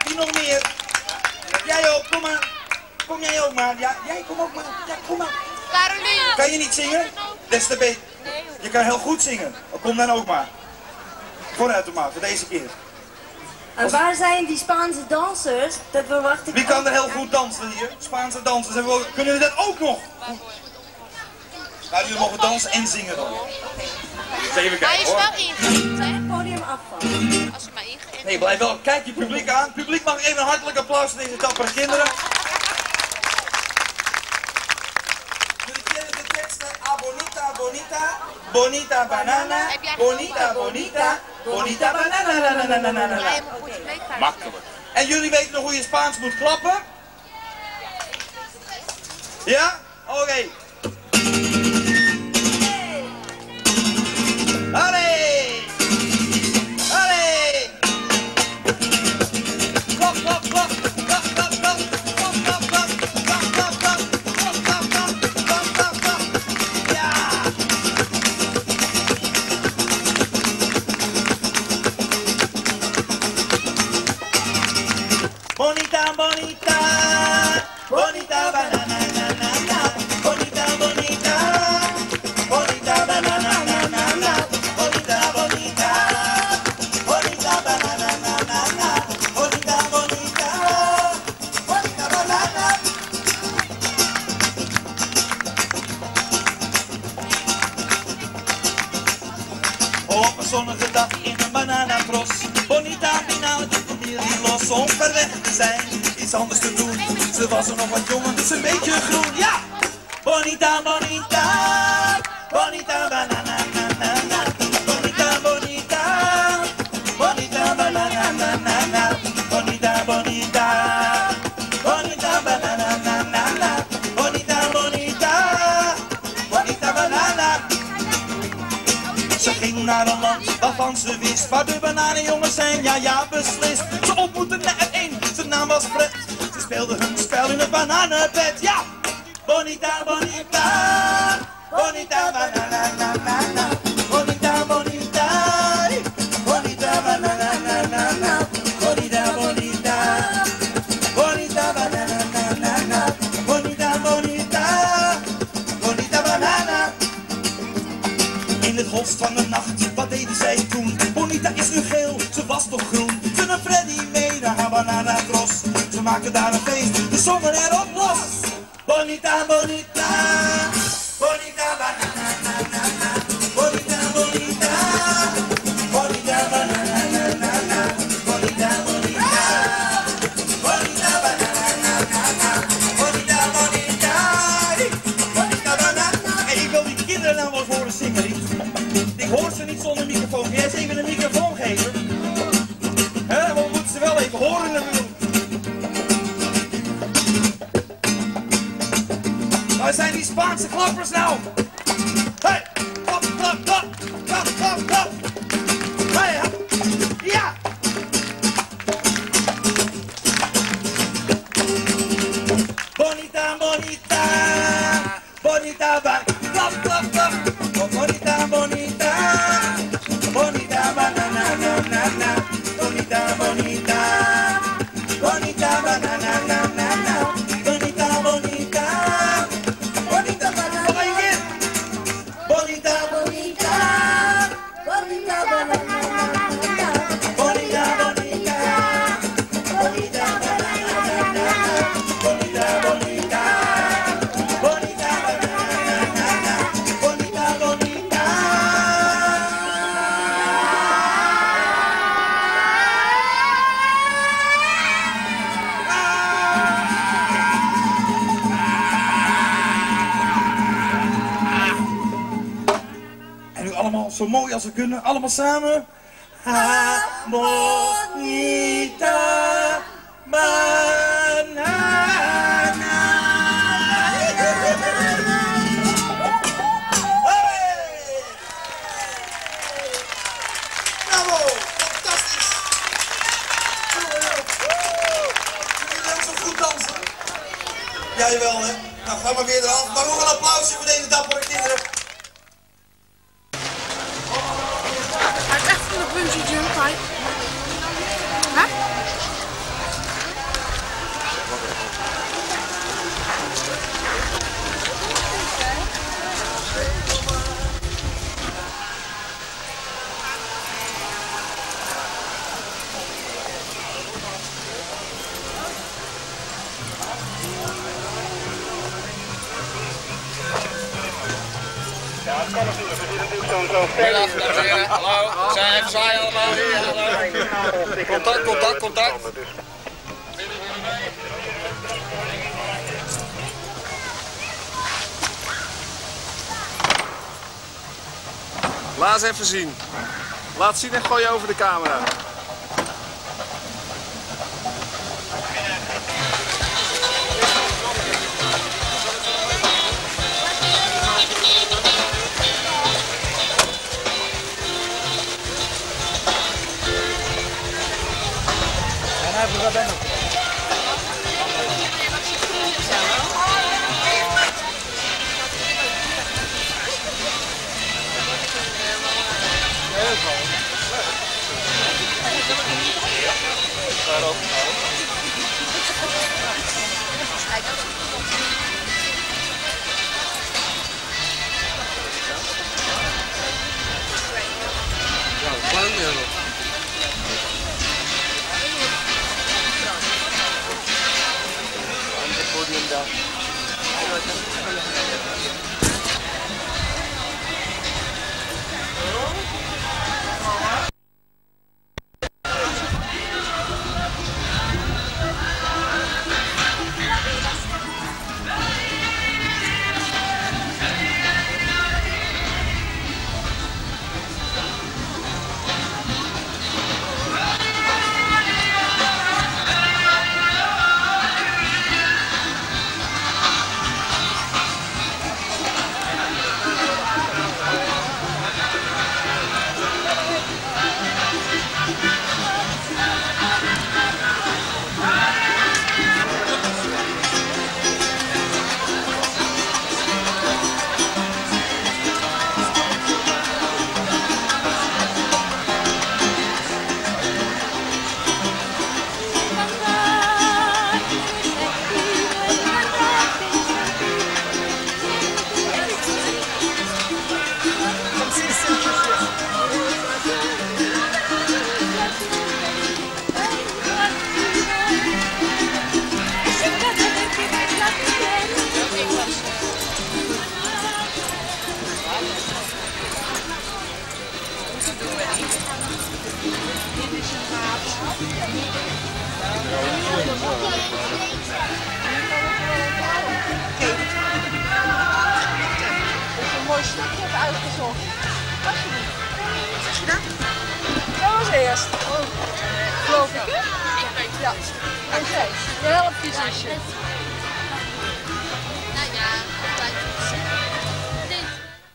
Wie nog meer? Jij ook, kom maar. Kom jij ook maar. Ja, jij kom ook maar. Ja, kom maar. Caroline. Kan je niet zingen? Des te beter. Je kan heel goed zingen. Kom dan ook maar. Vooruit dan maar, voor deze keer. En waar zijn die Spaanse dansers? Dat verwacht ik. Wie kan er heel goed dansen hier? Spaanse dansers. Kunnen jullie dat ook nog? Nou, jullie mogen dansen en zingen dan. Eens even kijken, Hij is hoor. wel ingeënt, hè? Podium afvallen. Als je maar ingeënt. Nee, blijf wel. Kijk je publiek aan. Het publiek mag even een hartelijk applaus voor deze dappere kinderen. Jullie kennen de teksten. Ah, bonita, bonita. Bonita banana. Bonita, bonita. Bonita banana. Makkelijk. En jullie weten nog hoe je Spaans moet klappen? Ja? Oké. Allee! Allee! Klap, klap, klap! Klap, klap, klap! Klap, klap, klap! Klap, klap, klap! Klap, klap, klap! Klap, klap, klap! Ja! Bonita, bonita! Bonita banana, na, na, na. Bonita, bonita! Bonita banana, na, na, na. Bonita, bonita! Bonita banana, na, na, na. Bonita, bonita! Bonita banana! Op een zonnige dag in een bananatros. Bonita binauwt de familie los om ver weg te zijn. Iets anders te doen. Ze was er nog wat jong, dus een beetje groen. Ja! Bonita, bonita! Bonita banana, na, na, na. Bonita, bonita! Bonita banana, na, na, na. Bonita, bonita! Bonita banana, na, na, na. Bonita, bonita! Bonita banana! Ze ging naar een land waarvan ze wist waar de bananenjongens zijn, ja ja beslist. Ze ontmoetten er één, zijn naam was Fred. Ze speelden hun spel in het bananenbed, ja! Bonita, bonita! Bonita banana, na na na. Bonita, bonita! Bonita banana, na na na. Bonita, bonita! Bonita banana, na na na. Bonita, bonita! Bonita banana! In het holst van de nacht, wat deden zij toen? Bonita is nu geel, ze was toch groen. Ze nam Freddy mee naar haar bananatros. Ze maakten daar een feest, de zongen erop los. Bonita, bonita, bonita banana, na na na. Bonita, bonita, bonita banana, na na na. Bonita, bonita, bonita banana, na na na. Bonita, bonita, bonita banana. Hey, ik wil die kinderen nou wel eens horen zingen, Riet. Ik hoor ze niet zonder microfoon. Kun jij eens even een microfoon geven? Hè, we moeten ze wel even horen natuurlijk. Waar zijn die Spaanse klappers nou? Hey! Klap, klap, klap! Klap, klap, klap! Hey! Ja! Bonita, bonita! Bonita, klap, klap, klap! Bonita, bonita! Bonita banana, na na na. Bonita, bonita! Bonita banana, na na na. Bonita, bonita! Bonita banana. Nog een keer. Bonita, bonita. Bonita banana. Bonita, bonita. Bonita banana. Bonita, bonita. Bonita banana. Bonita, bonita. En nu allemaal zo mooi als we kunnen, allemaal samen. Ha, bonita, banana. Hey! Bravo, fantastisch. Jullie ook zo goed dansen? Jij wel, hè? Nou, ga maar weer eraf. Maar nog een applausje voor deze dappere kinderen. Hij is echt van de bungee jump, hè? Middag, dames en heren. Hallo. We zijn even zwaaien allemaal hier. Hallo. Contact, contact, contact. Laat eens even zien. Laat zien en gooi je over de camera. Mooi stukje heb uitgezocht. Dat was eerst. Geloof ik, hè? Ja. En zij. Je helpt je zusje. Nou ja, dit.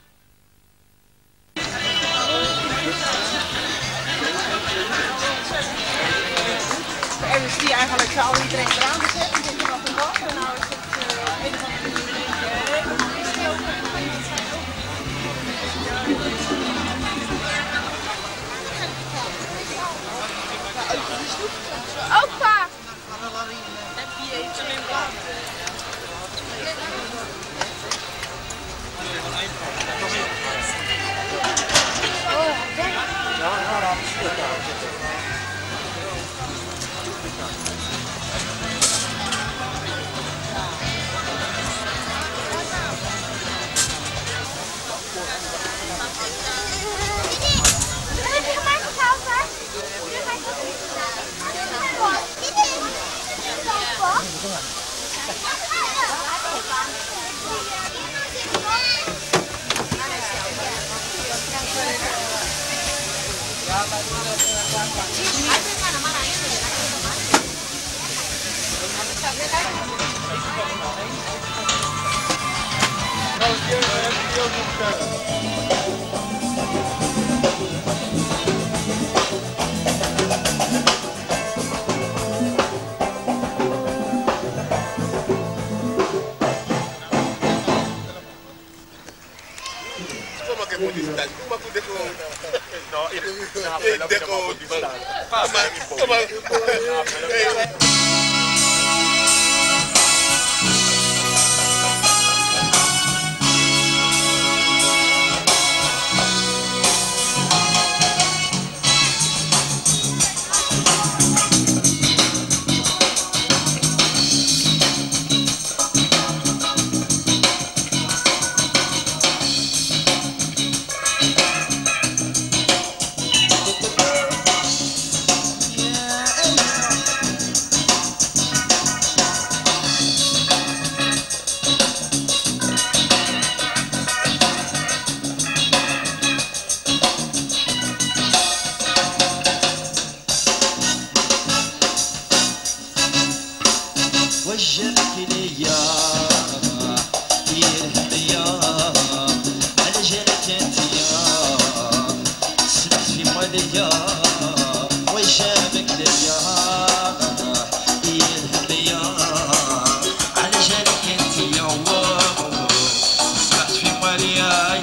En dus die eigenlijk zou iedereen eraan gezet. Ik denk dat het was. En nou is het een of andere Opa! وجهك ليا يا على جالك انت يا سمعت في مواليا وجهك ليا يا على جالك انت يا سمعت في مواليا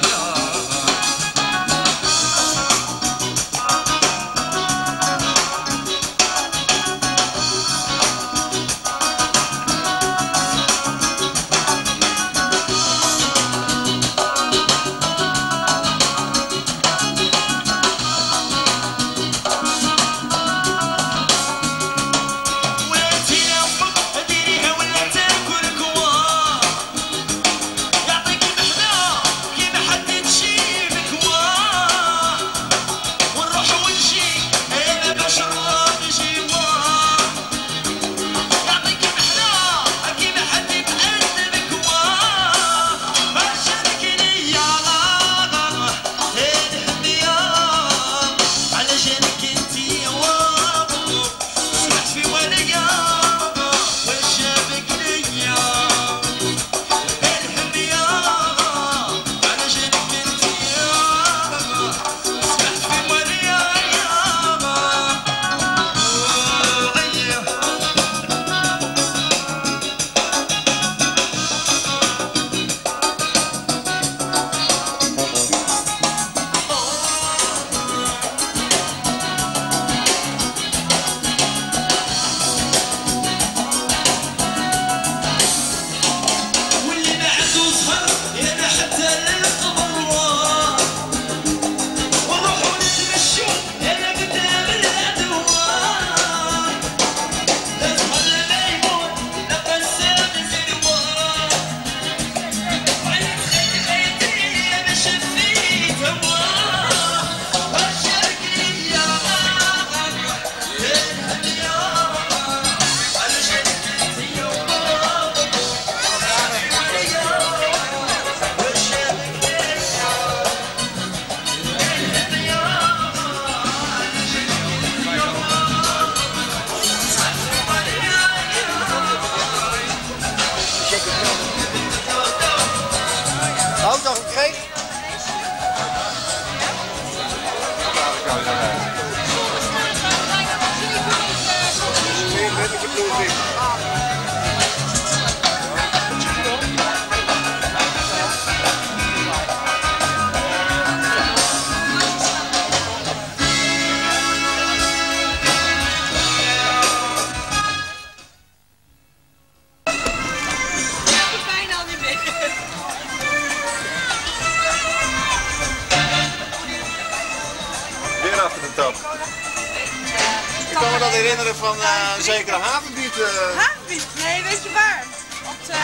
Ik kan me dat herinneren van een zekere havenbiet. Havenbiet? Nee, weet je waar? Op de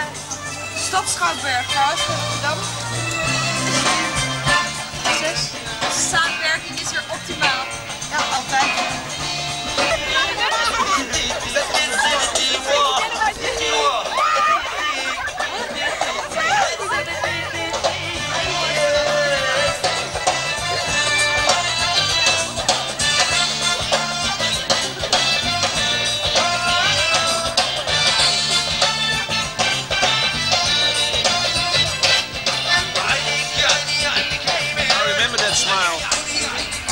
Stadschouwberg, Rotterdam. Samenwerking is er optimaal. Ja, altijd. I remember that smile.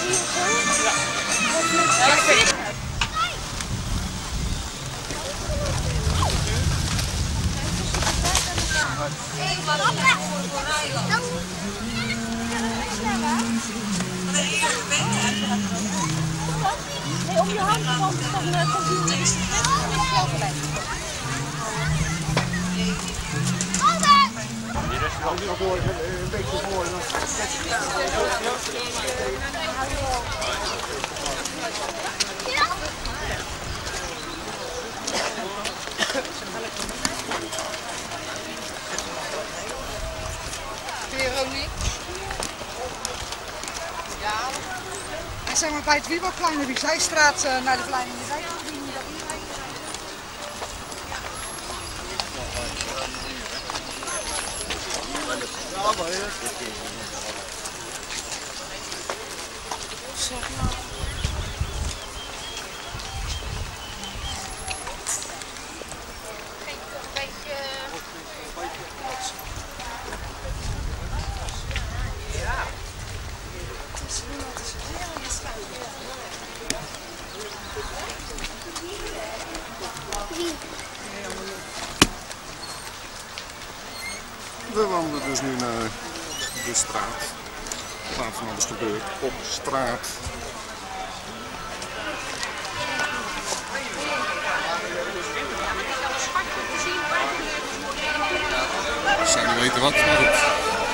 Nee, om je hand, want dan komt u niks. Een beetje voor. Veronique. Ja. En zeg maar bij het Wiebelplein heb je Zijstraat naar de Kleine Zijk. Zeg maar. Een beetje... Ja. Het is heel je schuil. We wandelen dus nu naar de straat. Er staat van alles gebeurt op straat. Ik zou niet weten wat, maar goed.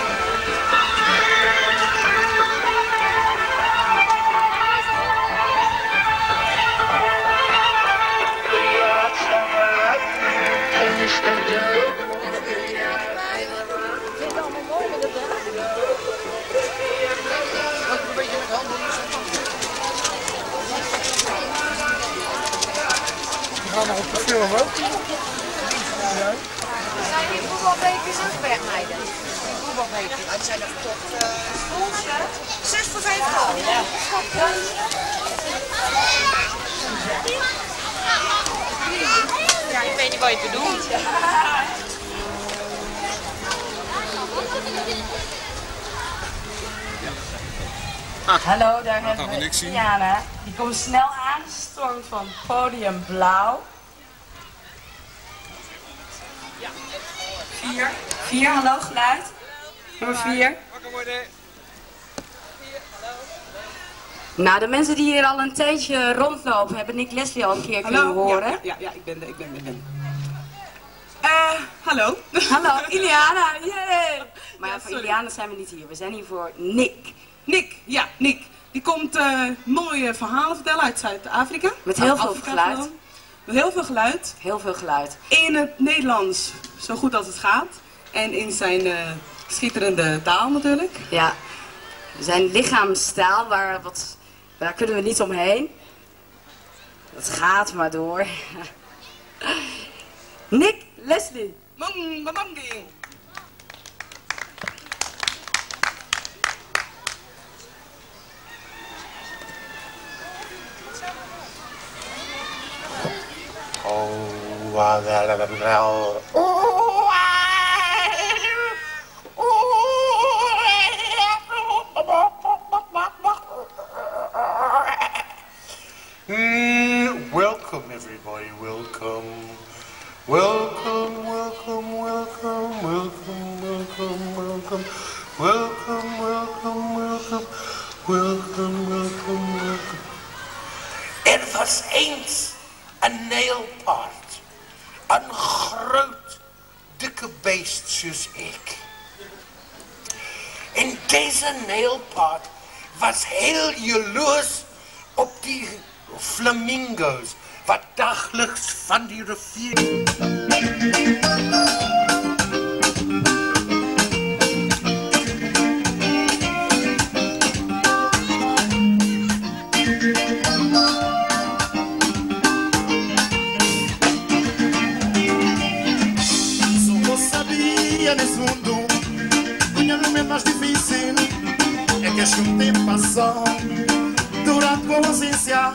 We gaan nog op de film ook. Zijn die voetbalbekers ook wegmeiden? Die voetbalbekers. Het zijn er verkocht. 6 voor 5 gulden. Ja. Ja, ik weet niet wat je bedoelt. Hallo, daar hebben gaan we niks zien. Ileana. Die komt snel aangestormd van podium blauw. 4, hallo, geluid. Nummer 4. Wakker worden. Nou, de mensen die hier al een tijdje rondlopen, hebben Nick Leslie al een keer kunnen horen. Ja, ik ben. Hallo. Hallo, Ileana. Yay. Maar ja, voor Ileana zijn we niet hier. We zijn hier voor Nick. Nick. Die komt mooie verhalen vertellen uit Zuid-Afrika. Met heel veel Afrika geluid. gewoon. Met heel veel geluid. Heel veel geluid. In het Nederlands, zo goed als het gaat. En in zijn schitterende taal natuurlijk. Ja, zijn lichaamstaal, daar kunnen we niet omheen. Dat gaat maar door. Nick Leslie. Mangi. Oh, wel. Welcome everybody, welcome. Welcome, welcome, welcome, welcome, welcome, welcome. Welcome, welcome, welcome. Welcome, welcome, welcome. Er was eens een neelpaard. Een groot, dikke beest zoals ik. En deze neelpaard was heel jaloers op die flamingo's wat dagelijks van die rivier. Nesse mundo, tinha no momento mais difícil. É que este um tempo passou durante a ausência.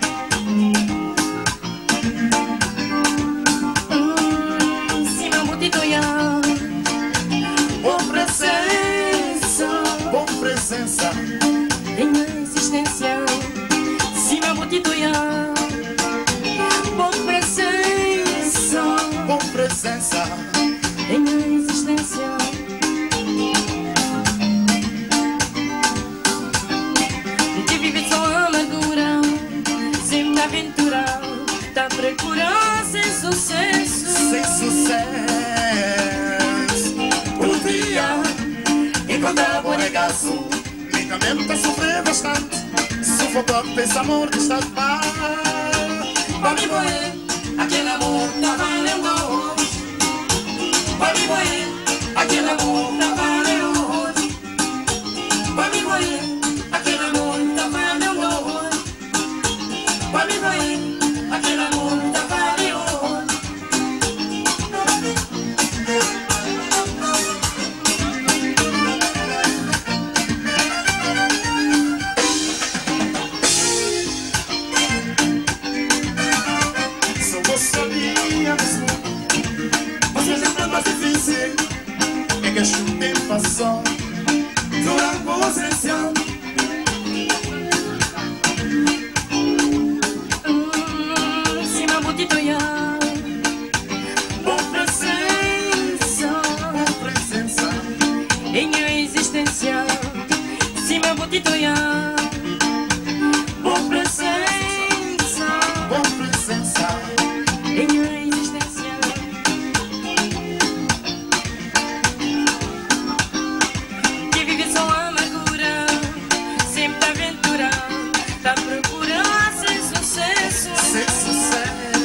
Se não botitoia, Boa presença, boa presença. tenho existência. Widerstand, sufocante esse amor que está de paz. Pra mim morrer, aquele amor tá valendo. Pra mim morrer, aquele amor tá valendo. Pra mim morrer, aquele amor tá valendo. Pra mim morrer, aquele amor tá valendo. É que a chuva passou durante a ausência. Se ma botitoia, Bom presença em minha existência. Se ma botitoia, Bom presença em minha existência. Que vive só amargura, sempre aventura, tá procurando sem sucesso. Sem sucesso.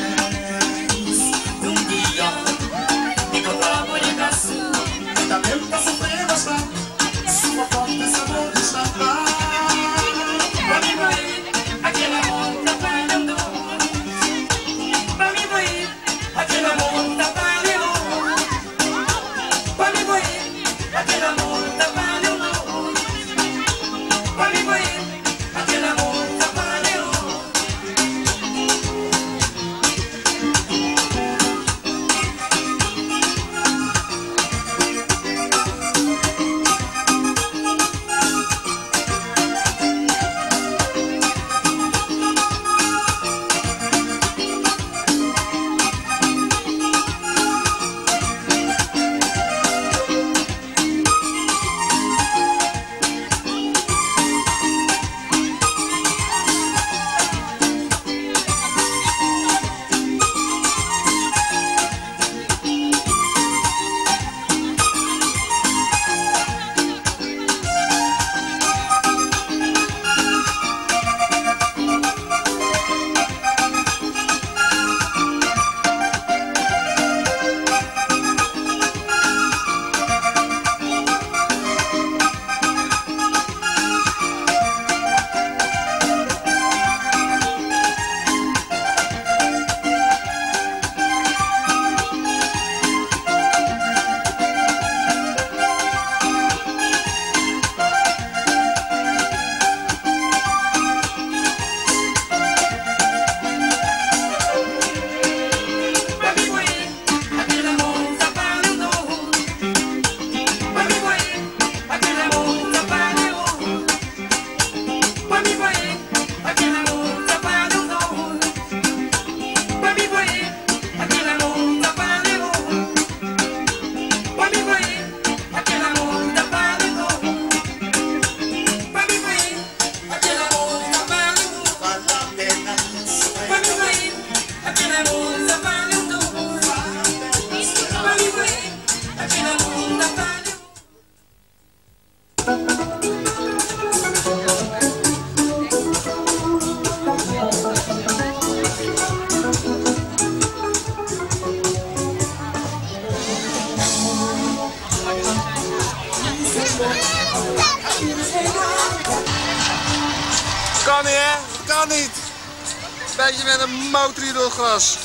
Um dia encontrar a bonitação. Também tá sofrendo bastante. Sua forte esse amor que está lá. Pra mim morrer, aquele amor tá valendo. Pra mim morrer, aquele amor tá valendo. Pra mim morrer, aquele amor tá valendo. Pra mim morrer, aquele amor tá valendo. Kan niet, hè? Kan niet. Beetje met een motor hier door het gras.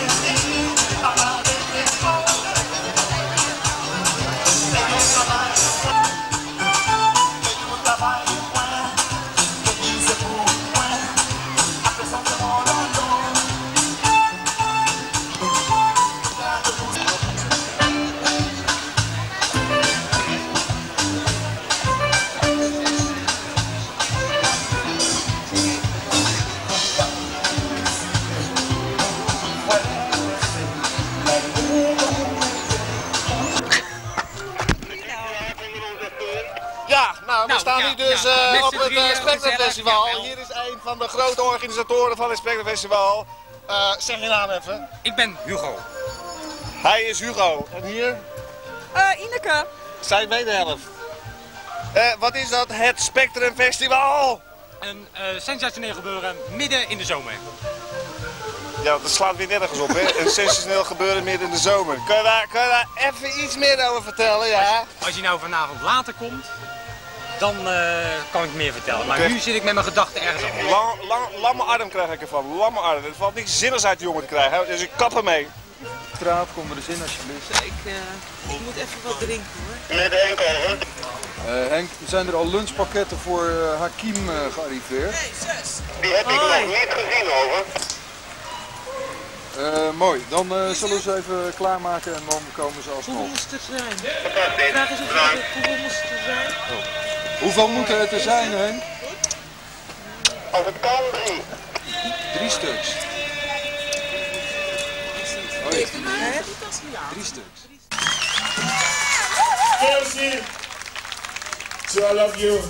Bye. Ja, we staan nu dus op het Spectrum Festival. Hier is een van de grote organisatoren van het Spectrum Festival. Zeg je naam even. Ik ben Hugo. Hij is Hugo. En hier? Ineke. Zijn wederhelft. Wat is dat? Het Spectrum Festival? Een sensationeel gebeuren midden in de zomer. Ja, dat slaat weer nergens op, hè? Een sensationeel gebeuren midden in de zomer. Kan je daar even iets meer over vertellen, ja? Als je nou vanavond later komt, dan kan ik meer vertellen. Maar nu zit ik met mijn gedachten ergens anders. Lamme arm krijg ik ervan, lamme arm. Er valt niks zinnigs uit die jongen te krijgen, dus ik kap ermee. Straat, kom er eens in alsjeblieft. Ik moet even wat drinken hoor. Met de enkel, hoor. Henk, zijn er al lunchpakketten voor Hakim gearriveerd? Nee, 6. Die heb ik nog niet gezien, over. Mooi, dan zullen we ze even klaarmaken en dan komen ze alsnog. Hoeveel moest het zijn? Vraag eens hoeveel moest het er zijn? Oh. Hoeveel moeten het er zijn, Henk? Als het kan, 3. 3 stuks. Oh, 3 stuks. Merci to all of you.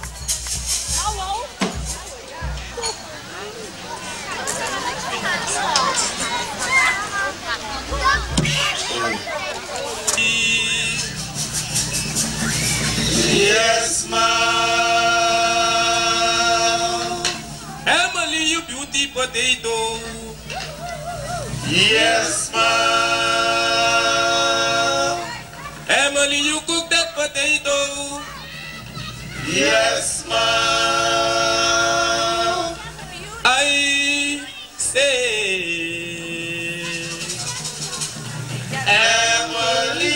Yes, ma'am. Emily, you beauty potato. Yes, ma'am. Emily, you cook that potato. Yes, ma'am. I say, Emily,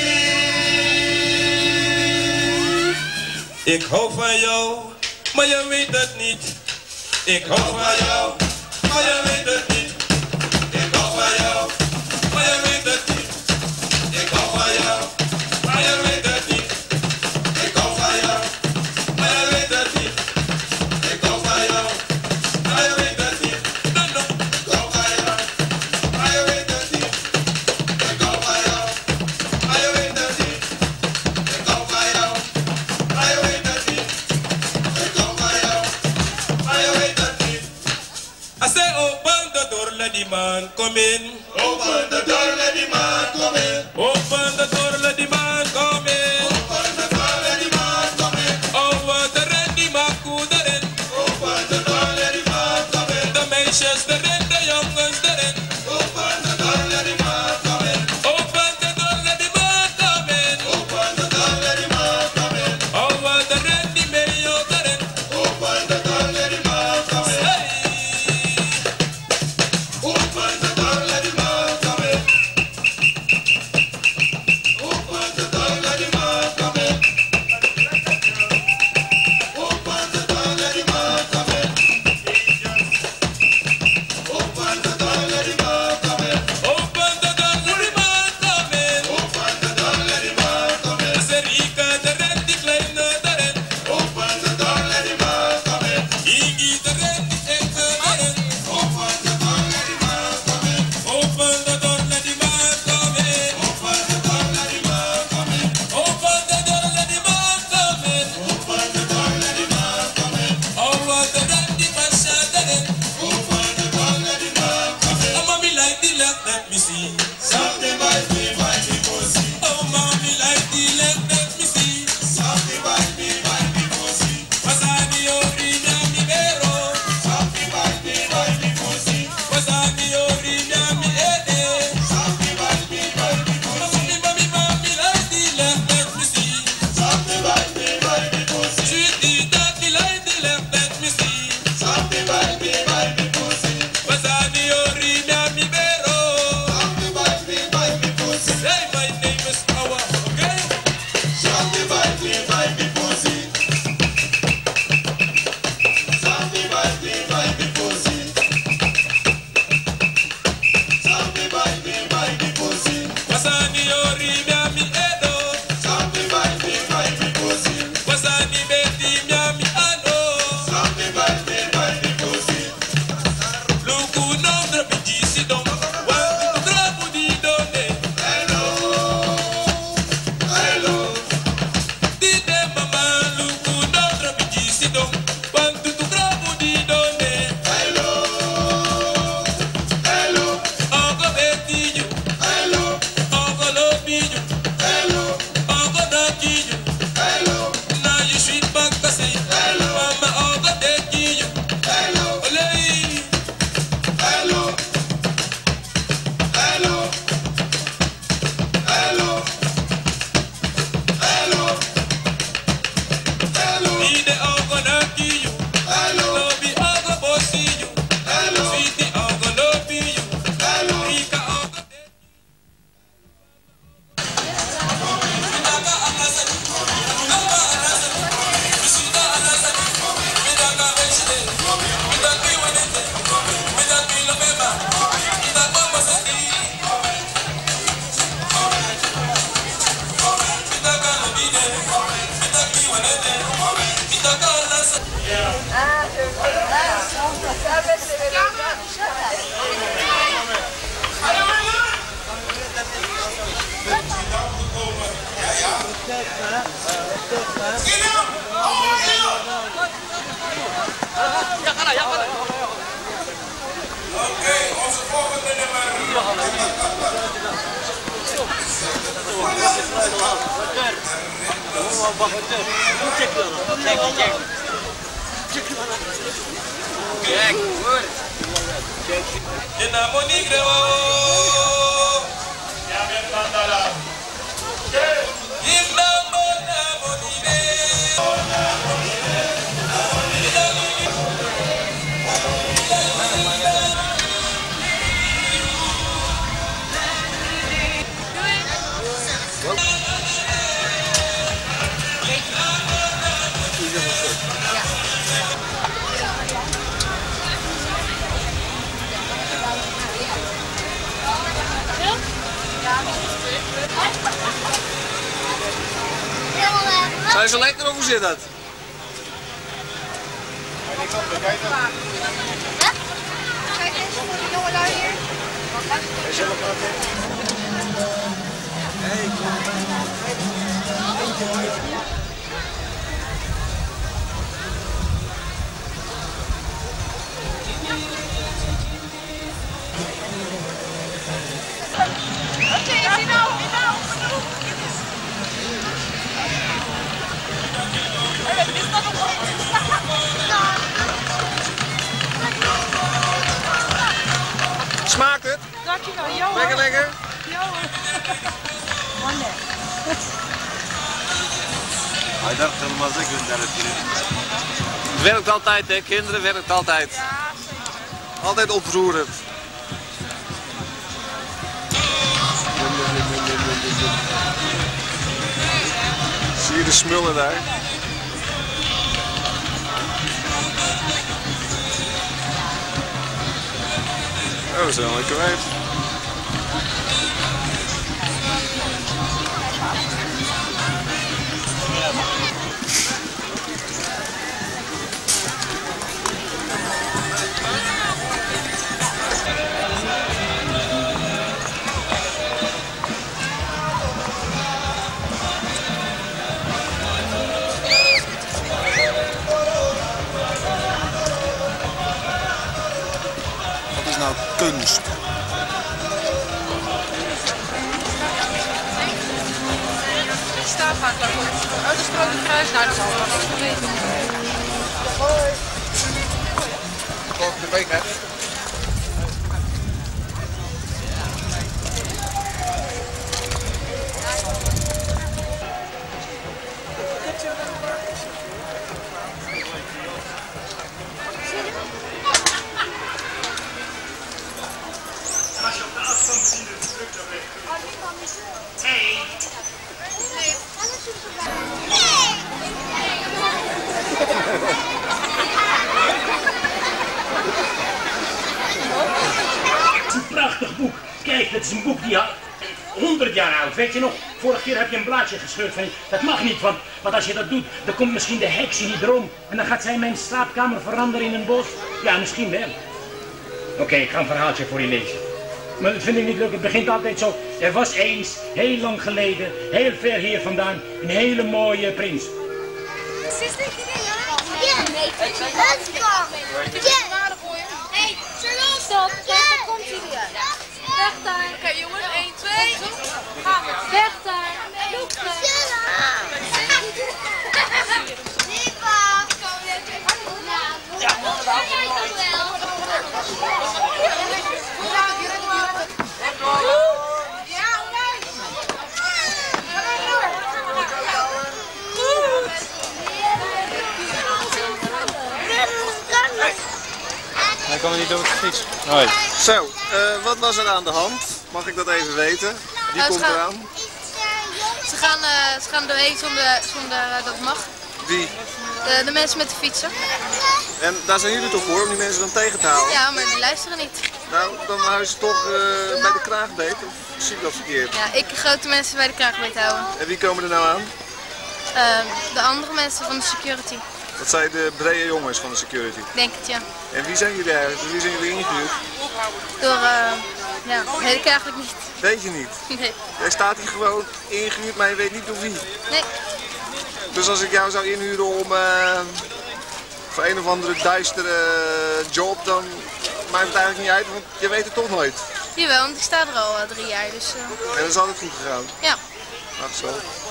ik hou van jou, maar je weet het niet. Ik hou van jou, maar je weet het niet. Ik hou van jou, maar je weet het niet. Ik hou van jou, maar je weet het niet. Ik hou van jou, maar je weet het niet. Ik hou van jou, maar je weet het niet. No, no. Ik hou van jou, maar je weet het niet. Ik hou van jou, maar je weet het niet. Ik hou van jou, maar je weet het niet. Ik hou van jou, maar je weet het niet. I say open the door, let the man come in. Open the door, let the man come in. Open the door, let the man come in. Open the door, let the man come in. Over the ready man erin. Open the door, let the man come in. De meisjes erin, de jongens erin. Open the door, let the man come in. Open the door, let the man come in. Open the door, let the man come in. Over the ready mayo erin. Open the door, let the man come in. Hey! Open the door, let the man come in. Open the door, let the man come in. Open the door, let the man come in. Open the door, let the man come in. Open the door, let the man come in. Open the door, let the man come in. Serika, de red, die kleine erin. Open the door, let the man come in. Ingi, de red, die echte erin. Open the door, let the man come in. Open the door, let the man come in. Open the door, let the man come in. Open the door, let the man come in. Open the door, let the man come in. Over the red, die pasha erin. Open the door, let the man come in. Oh, mommy, like the left, let me see. Something bite me pussy. Oh, mommy, like the left, let me see. Something bite me pussy. Pasani orina mi vero. Something bite me pussy. Pasani orina mi ede. Something bite me pussy. Mommy, like the left, let me see. Something bite me pussy. Sweetie, daddy, like the left, let me see. Something bite me pussy. Pasani orina mi vero. Something bite me Oké, onze volgende nummer. De namo negro. Ya me mandala. In namo Zijn ze lekker of hoe zit dat? Kijk eens voor de jongelui hier. Smaakt het? Dankjewel, Johan. Lekker, lekker? Johan. Oh nee. Haydar Kılmaz'a gönderip Het werkt altijd, hè? Kinderen werkt altijd. Ja, zeker. Altijd ontroerend. Zie je de smullen daar? Oh, we zijn al lekker wijf. Wat is nou kunst? Staafhaakler. Oh, dat is het Rode Kruis. Nou, dat is wel niks geweten. Hoi. Tot de week, hè? Als je op de afstand ziet, het druk zo weg. Hey. Het is een prachtig boek. Kijk, het is een boek die 100 jaar oud. Weet je nog, vorige keer heb je een blaadje gescheurd van je. Dat mag niet, want als je dat doet, dan komt misschien de heks in die droom. En dan gaat zij mijn slaapkamer veranderen in een bos. Ja, misschien wel. Oké, ik ga een verhaaltje voor je lezen. Maar dat vind ik niet leuk. Het begint altijd zo. Er was eens, heel lang geleden, heel ver hier vandaan, een hele mooie prins. Stop, daar komt hij weer. Weg daar. Oké jongens, 1, 2. Gaan we. Weg daar. Hij kan er niet over de fiets. Hoi. Zo, wat was er aan de hand? Mag ik dat even weten? Wie komt eraan? Ze gaan doorheen zonder dat het mag. Wie? De mensen met de fietsen. En daar zijn jullie toch voor, om die mensen dan tegen te houden? Ja, maar die luisteren niet. Nou, dan houden ze toch bij de kraagbeet, of zie ik dat verkeerd? Ja, ik grote mensen bij de kraagbeet houden. En wie komen er nou aan? De andere mensen van de security. Dat zijn de brede jongens van de security. Denk het, ja. En wie zijn jullie eigenlijk? Wie zijn jullie ingehuurd? Door, ja, weet ik eigenlijk niet. Weet je niet? Nee. Jij staat hier gewoon ingehuurd, maar je weet niet door wie? Nee. Dus als ik jou zou inhuren om voor een of andere duistere job, dan maakt het eigenlijk niet uit, want je weet het toch nooit. Jawel, want ik sta er al 3 jaar, dus... En dat is altijd goed gegaan? Ja. Ach zo.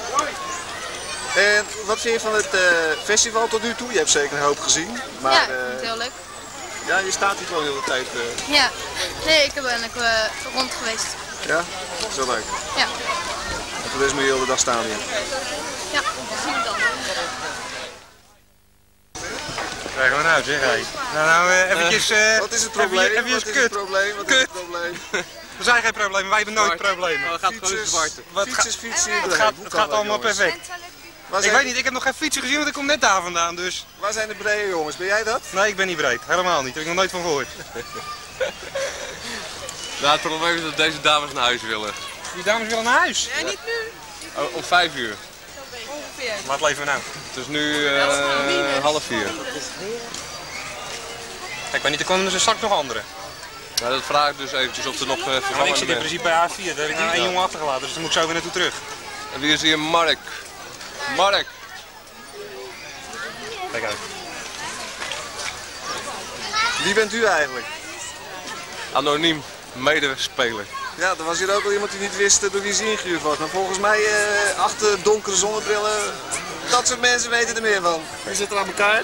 En wat vind je van het festival tot nu toe? Je hebt zeker een hoop gezien. Maar, ja, ik vind het heel leuk. Ja, je staat hier gewoon de hele tijd. Ja, nee, ik ben ook rond geweest. Ja? Dat is wel leuk. Ja. En voor deze moet je de hele dag staan hier. Ja, zien we dan. Wij gaan naar huis, hè, Rai. Nou, eventjes... wat is het probleem? Even Wat is het probleem? Wat is het probleem? Er zijn geen problemen, wij hebben nooit problemen. Het gaat fietsen in het gaat allemaal perfect. Ik weet niet, ik heb nog geen fietsen gezien, want ik kom net daar vandaan, dus... Waar zijn de brede jongens? Ben jij dat? Nee, ik ben niet breed. Helemaal niet. Daar heb ik nog nooit van gehoord. Nou, het probleem is dat deze dames naar huis willen. Die dames willen naar huis? Ja, niet nu. Oh, om 5 uur. Ongeveer. Wat leven we nou? Het is nu 3:30. Kijk, maar niet, er komen er straks nog anderen. Nou, dat vraag ik dus eventjes of er nog vervangende ik zit in principe bij A4, daar heb ik nou 1 jongen achtergelaten, dus dan moet ik zo weer naartoe terug. En wie is hier? Mark. Mark. Kijk uit. Wie bent u eigenlijk? Anoniem medespeler. Ja, er was hier ook al iemand die niet wist door wie ze ingehuurd was. Maar volgens mij achter donkere zonnebrillen, dat soort mensen weten er meer van. Wie zit er aan elkaar?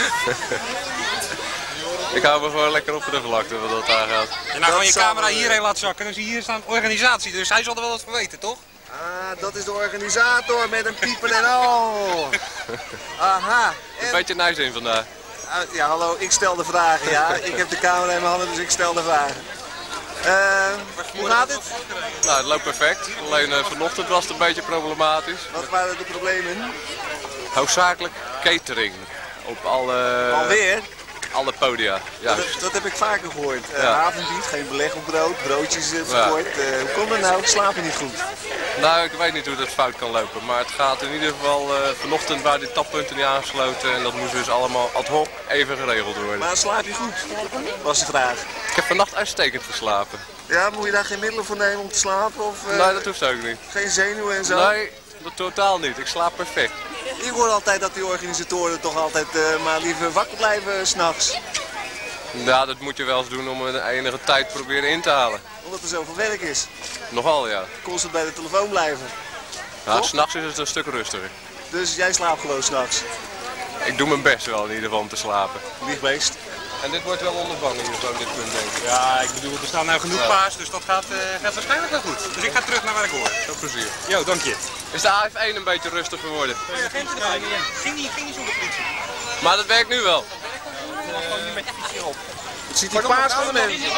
Ik hou me gewoon lekker op de vlakte wat dat aangaat. En nou gewoon je camera hierheen laten zakken, dan zie je hier staan organisatie, dus hij zal er wel wat van weten, toch? Ah, dat is de organisator met een piepen en al. Aha. Een beetje nice in vandaag. Ja, hallo, ik stel de vragen, ja. Ik heb de camera in mijn handen, dus ik stel de vragen. Hoe gaat het? Nou, het loopt perfect. Alleen vanochtend was het een beetje problematisch. Wat waren de problemen? Hoofdzakelijk catering. Op alle... Alweer? Alle podia, juist. Dat heb ik vaker gehoord. Avonddienst, geen beleg op brood, broodjes verkort. Hoe komt het nou? Slaap je niet goed? Nou, ik weet niet hoe dat fout kan lopen. Maar het gaat in ieder geval, vanochtend waren die tappunten niet aangesloten. En dat moest dus allemaal ad hoc even geregeld worden. Maar slaap je goed? Was de vraag. Ik heb vannacht uitstekend geslapen. Ja, moet je daar geen middelen voor nemen om te slapen? Of, nee, dat hoeft ook niet. Geen zenuwen en zo? Nee, dat totaal niet. Ik slaap perfect. Ik hoor altijd dat die organisatoren toch altijd maar liever wakker blijven 's nachts. Ja, dat moet je wel eens doen om een enige tijd proberen in te halen. Omdat er zoveel werk is. Nogal, ja. Constant bij de telefoon blijven. Nou, 's nachts is het een stuk rustiger. Dus jij slaapt gewoon 's nachts? Ik doe mijn best wel in ieder geval om te slapen. Liegbeest. En dit wordt wel ondervangen hier zo op dit punt, denk ik. Ja, ik bedoel, er staan nou genoeg paas, dus dat gaat waarschijnlijk wel goed. Dus ik ga terug naar waar ik hoor. Veel plezier. Jo, dank je. Is de AF1 een beetje rustig geworden? Ging niet zonder politie. Maar dat werkt nu wel. Gewoon niet met je fietsje op. Het ziet die paas van de mensen. Ja,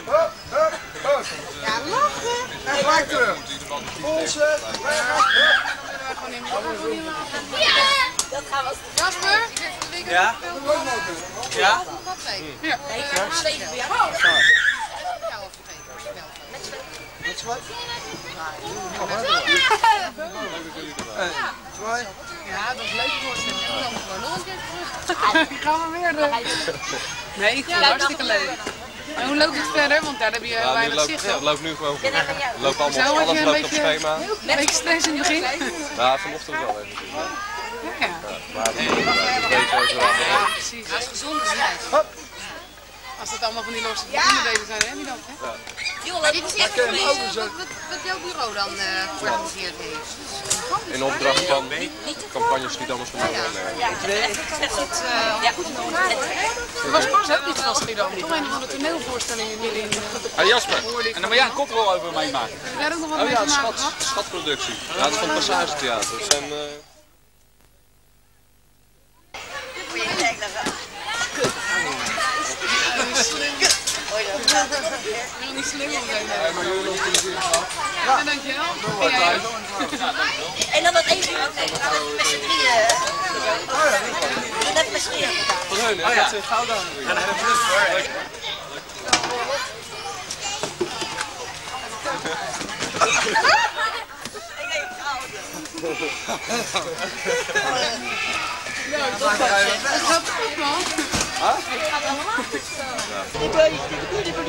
lachen. En gelijk terug. Polsen. Dat gaan we. Jasper? Ja? Ja? Ja. Met zwart? Ja, dat is leuk voorstelling. En dan gewoon nog een keer terug. Gaan we weer nee, ik vond het hartstikke leuk. En hoe loopt het verder? Want daar heb je weinig zicht op. Het loopt nu gewoon goed. Het loopt allemaal, alles loopt op schema. Een beetje stress in het begin? Ja, vanochtend wel even. Ja. Maar een beetje over allemaal. Precies. Dat is gezond stress. Als dat allemaal van die losse onderdelen zijn, hè? Die dan, hè? Maar dit is echt wat jouw bureau dan georganiseerd heeft. In opdracht van campagne Schiedam van Holland. Er was pas ook iets van Schiedam. Toch een van de toneelvoorstellingen midden in. Jasper, en dan moet jij een koprol over meemaken. Heb jij ook nog wat Oh ja, meegemaakt? schatproductie. Ja, dat is van het Passagetheater. Dat zijn... Niet slim om ja, dankjewel. En dan dat even met z'n drieën. Dat heb ik met z'n drieën gedaan. Van hun, hè? Dat is gauw dan. Dat gaat goed, man. Het gaat allemaal goed zo.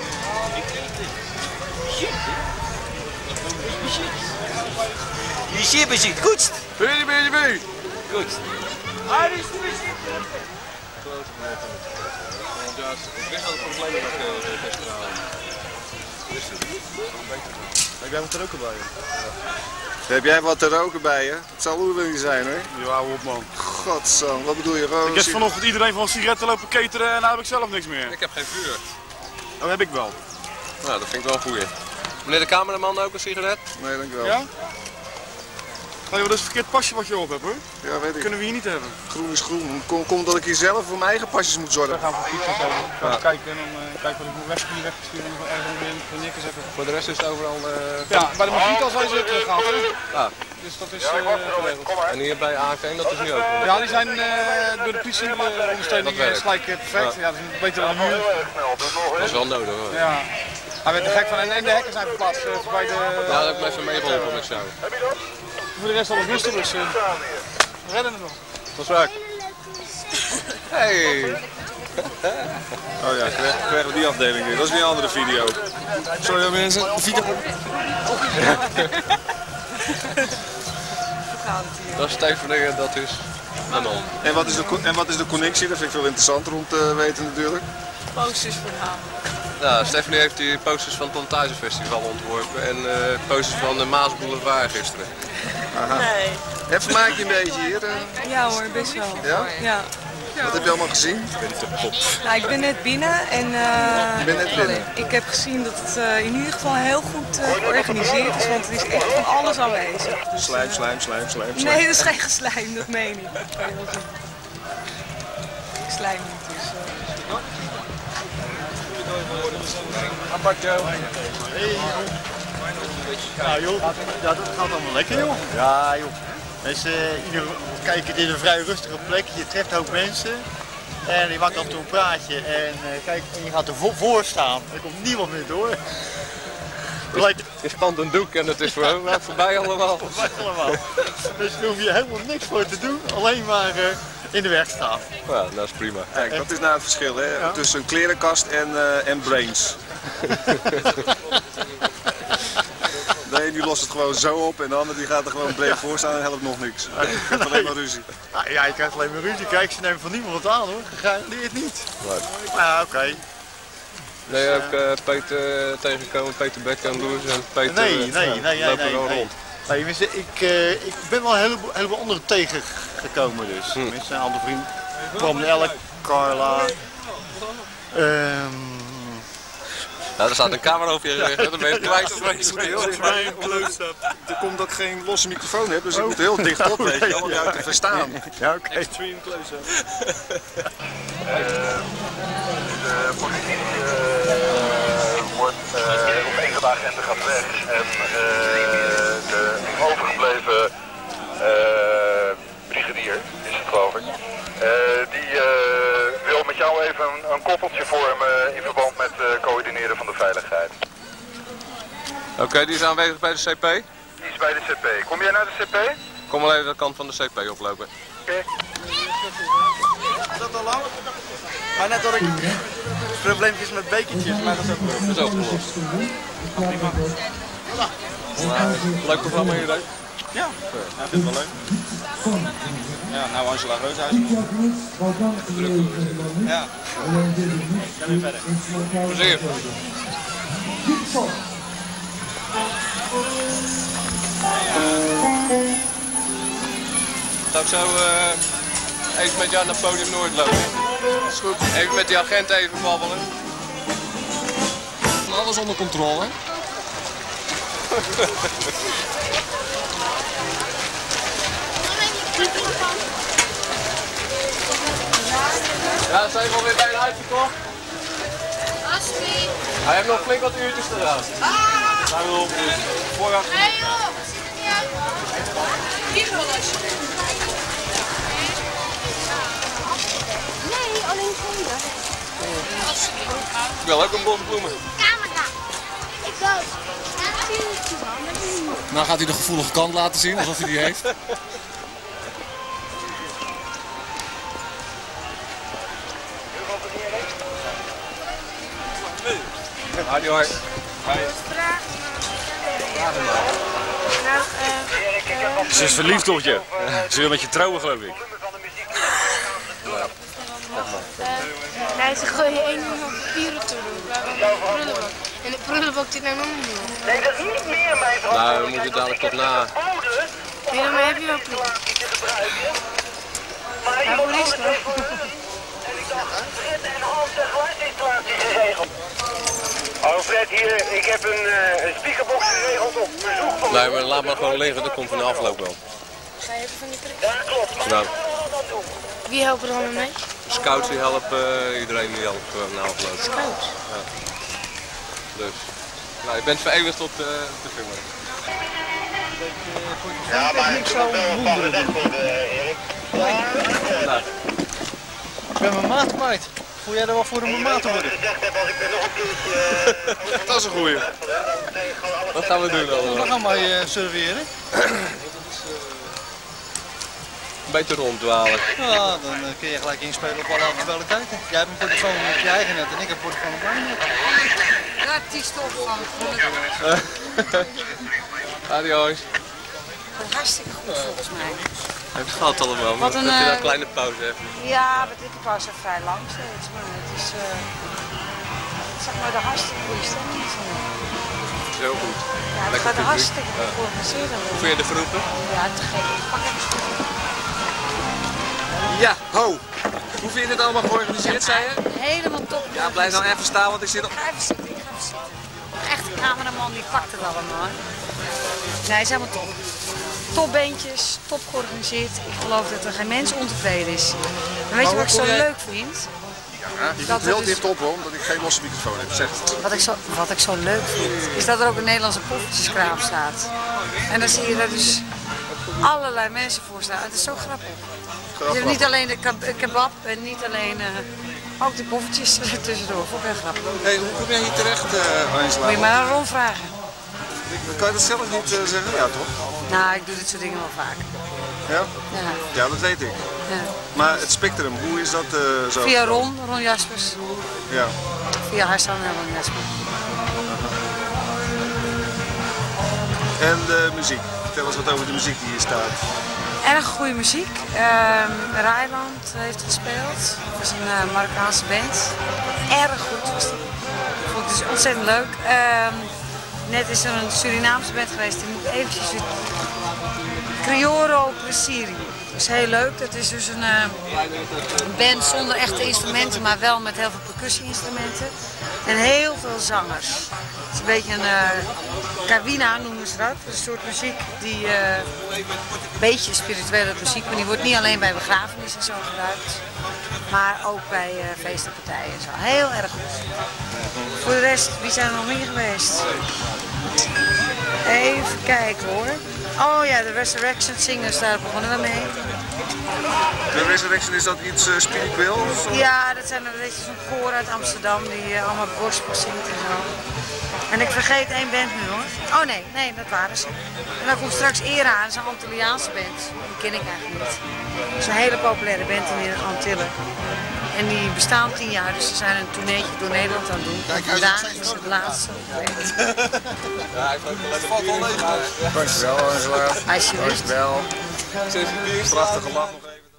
Je bezit, goed. Baby. Goed. Ja, ik wist dat het problemen met de festival. Heb jij wat te roken bij je? Heb jij wat te roken bij je? Het zal oerwillig zijn, hè? Ja, hou op, man. Godzang, wat bedoel je, Roos? Ik heb vanochtend iedereen van sigaretten lopen cateren en nou heb ik zelf niks meer. Ik heb geen vuur. Dat heb ik wel. Nou, dat vind ik wel een goeie. Meneer de cameraman ook een sigaret? Nee, dankjewel. Ja? Oh, joh, dat is een verkeerd pasje wat je op hebt, hoor. Ja, weet ik. Dat kunnen we hier niet hebben. Groen is groen. Komt dat ik hier zelf voor mijn eigen pasjes moet zorgen. We gaan voor fietsen even kijken en dan kijken wat ik moet wegsturen en ergens weer neerzetten. Voor de rest is het overal... Ja, bij de Magnetas zijn ze teruggehaald, hè? Ah. Dus dat is geregeld. En hier bij AK1, dat is nu ook? Ja, die zijn door de politie ondersteuning gelijk perfect. Ja, dat is beter dan een muur. Dat is wel nodig, hoor. Ja. Hij werd er gek van en de hekken zijn verplaatst voorbij de... Ja, dat heb ik me even meegeholpen met jou. Voor de rest alles rustig, dus we redden het nog. Tot straks. Hey! Oh ja, krijgen we die afdeling weer. Dat is weer een andere video. Sorry mensen, de video. Dat is Steven, dat is een man. En wat is de connectie? Dat vind ik veel interessanter om te weten natuurlijk. Posters voor hem. Ja, Stephanie heeft die posters van het Plantagefestival ontworpen en posters van de Maas Boulevard gisteren. Aha. Nee. En vermaak je een beetje hier? Ja hoor, best wel. Ja? Ja. Wat heb je allemaal gezien? Ik ben te pop. Nou, ik ben net binnen en je bent net binnen. Ik heb gezien dat het in ieder geval heel goed georganiseerd is, want er is echt van alles aanwezig. Dus, slijm. Nee, dat is geen geslijm, dat meen ik. Dat kan je wel zien. Ik slijm niet, dus... Apart, joh. Ja, joh. Ja, dat gaat allemaal lekker, joh. Ja, joh. Mensen, kijk, het is een vrij rustige plek. Je treft ook mensen. En je maakt af en toe een praatje. En kijk, en je gaat er voor staan. Er komt niemand meer door. Je spant een doek en het is voorbij allemaal. Voorbij allemaal. Dus daar hoef je helemaal niks voor te doen. Alleen maar in de weg staan. Ja, dat is prima. Kijk, dat is nou het verschil, hè? Ja. Tussen een klerenkast en brains. De een die lost het gewoon zo op en de ander die gaat er gewoon breed voor staan en helpt nog niks. Je krijgt alleen maar ruzie. Ja, je krijgt alleen maar ruzie. Kijk, ze nemen van niemand wat aan, hoor. Gegarandeerd niet. Right. Maar ja, oké. Nee, ook Peter tegengekomen, Peter Beck en Loes en Peter lopen gewoon rond. Nee, ik ben wel een heleboel anderen tegengekomen dus. Tenminste, een andere vriend. Bram Elk, Carla. Ja, er staat een camera op je rug, dan ben je kwijt of iets. Er komt dat ik geen losse microfoon heb, dus ik moet heel dicht op, weet je, om jou te verstaan. Ja, oké. Extreme close-up. De politie wordt op een van de agenten gaat weg en de overgebleven brigadier is het geloof ik. Die wil met jou even een koppeltje vormen in verband met het coördineren van de veiligheid. Oké, die is aanwezig bij de CP? Die is bij de CP. Kom jij naar de CP? Kom wel even de kant van de CP oplopen. Oké. Is dat al lang? Maar net had ik probleempjes met bekertjes, maar dat is ook Dat is opgelost. Leuk programma hier, leuk? Ja, ik vind het wel leuk. Ja, nou Angela Groothuizen. Ja. Ga weer verder. Plezier. Zou ik zo even met jou naar Podium Noord lopen? Dat is goed. Even met die agent even babbelen. Alles onder controle. Ja, zijn we alweer bijna uitverkocht. Hij heeft nog flink wat uurtjes eraan. Zijn we op vooraf. Nee joh, dat ziet er niet uit. Hier wel alsjeblieft. Nee, alleen groene. Ik wil ook een bos bloemen. Camera. Ik ook. Nou gaat hij de gevoelige kant laten zien, alsof hij die heeft. Hoi, hoi. Ze is verliefd op je. Ze wil met je trouwen, geloof ik. Nee, ze gooien één ding op papieren toe doen. Prullenbak. En de prullenbak zit nou nog niet meer. Nee, dat is niet meer mijn vrouw. Nou, we moeten dadelijk tot na. Ja, maar heb je ook niet. Maar hoe is het? En ik dacht, Fred en Hans de geluidsinstallatie geregeld. Oh Fred, hier, ik heb een speakerbox geregeld op bezoek van... Nee, maar laat maar gewoon liggen, dat komt van de afloop wel. Ga je even van die trek? Ja, klopt. Nou. Wie helpt er allemaal mee? Scouts die helpen, iedereen die helpt na afloop. Scouts? Ja. Dus, nou, je bent vereeuwigd op de film. Ja, maar ik zou een Erik. Nou. Ik ben mijn maat kwijt. Voel jij er wel voor om mijn maat te worden? Dat is een goeie. Wat gaan we doen allemaal? Dan gaan wij surveilleren. Een beetje ronddwalen. Ja, dan kun je gelijk inspelen op alle actualiteiten. Jij hebt een portofoon op je eigen net en ik heb een portofoon op mijn net. Dat is toch van gelukkig. Adios. Hartstikke goed volgens mij. Het gaat allemaal, maar dat je daar een kleine pauze hebt. Ja, maar dit pauze is vrij lang steeds, maar het is zeg maar de hartstikke goede stemming. Heel goed. Ja, het gaat hartstikke goed georganiseerd. Hoe vind je de groepen? Ja, te gek. Pak even. Ja, ho! Hoe vind je dit allemaal georganiseerd, zei je? Helemaal top. Ja, blijf nou even staan, want ik zit op... Ik ga even zitten, ik ga even zitten. Echt een cameraman die pakt het allemaal. Nee, het is helemaal top. Topbeentjes, top georganiseerd. Ik geloof dat er geen mens ontevreden is. En weet je wat ik zo leuk vind? Ja, je zit heel dicht op hoor, omdat ik geen losse microfoon heb. Zeg het. Wat ik zo leuk vind, is dat er ook een Nederlandse poffertjeskraam staat. En dan zie je er dus allerlei mensen voor staan. Het is zo grappig. Je hebt niet alleen de kebab en niet alleen ook de poffertjes tussendoor. Vond ik heel grappig. Hey, hoe kom jij hier terecht, Angela? Moet je maar rondvragen. Kan je dat zelf niet zeggen? Ja, toch? Nou, ik doe dit soort dingen wel vaak. Ja? Ja. Ja, dat weet ik. Ja. Maar het spectrum, hoe is dat zo? Via Ron Jaspers. Ja. Via Harsan en Ron Jaspers. En de muziek. Vertel eens wat over de muziek die hier staat. Erg goede muziek. Rijland heeft gespeeld. Dat is een Marokkaanse band. Erg goed was die. Ik vond het dus ontzettend leuk. Net is er een Surinaamse band geweest, die moet eventjes weer... Crioro Presiri. Dat is heel leuk. Dat is dus een band zonder echte instrumenten, maar wel met heel veel percussie-instrumenten. En heel veel zangers. Het is een beetje een kawina noemen ze dat. Dat is een soort muziek die... een beetje spirituele muziek, maar die wordt niet alleen bij begrafenissen en zo gebruikt. Maar ook bij feesten en partijen en zo. Heel erg goed. Voor de rest, wie zijn er nog meer geweest? Even kijken hoor. Oh ja, de Resurrection Singers, daar begonnen we mee. De Resurrection, is dat iets spiritueel? Ja, dat zijn een beetje zo'n koor uit Amsterdam die allemaal gospel zingt en zo. En ik vergeet één band nu hoor. Oh nee, dat waren ze. En dan komt straks Era aan, dat is een Antilliaanse band. Die ken ik eigenlijk niet. Dat is een hele populaire band in de Antillen. En die bestaan 10 jaar, dus ze zijn een tourneetje door Nederland aan het doen. En vandaag is het laatste optreden. Ja, ik valt wel leeg. Dankjewel Angela. Alsjeblieft. Dankjewel. Prachtige lach nog even.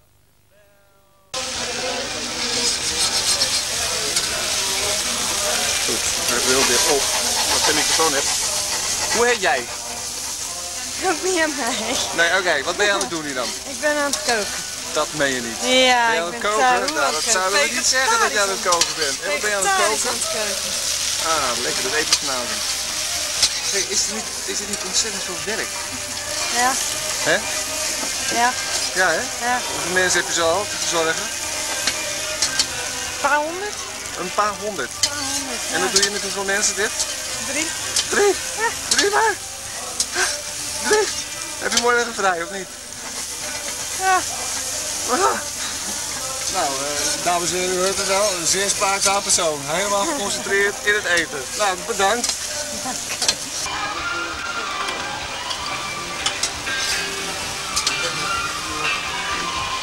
Goed, even heel dicht op. Als je een microfoon hebt. Hoe heet jij? Kook niet aan mij. Nee, oké. Wat ben je aan het doen hier dan? Ik ben aan het koken. Dat meen je niet. Ja, ben je aan het koken? Nou, dat zouden we niet zeggen dat je aan het koken bent. En wat ben je aan het koken? Ah, lekker. Dat eten we vanavond. Hey, is dit niet ontzettend veel werk? Ja. Hè? Ja. Ja, hè? Ja. Hoeveel mensen heb je zo al te verzorgen? Een paar honderd. Een paar honderd. En wat doe je met hoeveel mensen dit? 3. 3? Ja. 3 maar? 3? Heb je morgen vrij of niet? Ja. Nou, dames en heren, u hoort het wel. Een zeer spraakzaam persoon. Helemaal geconcentreerd in het eten. Nou, bedankt.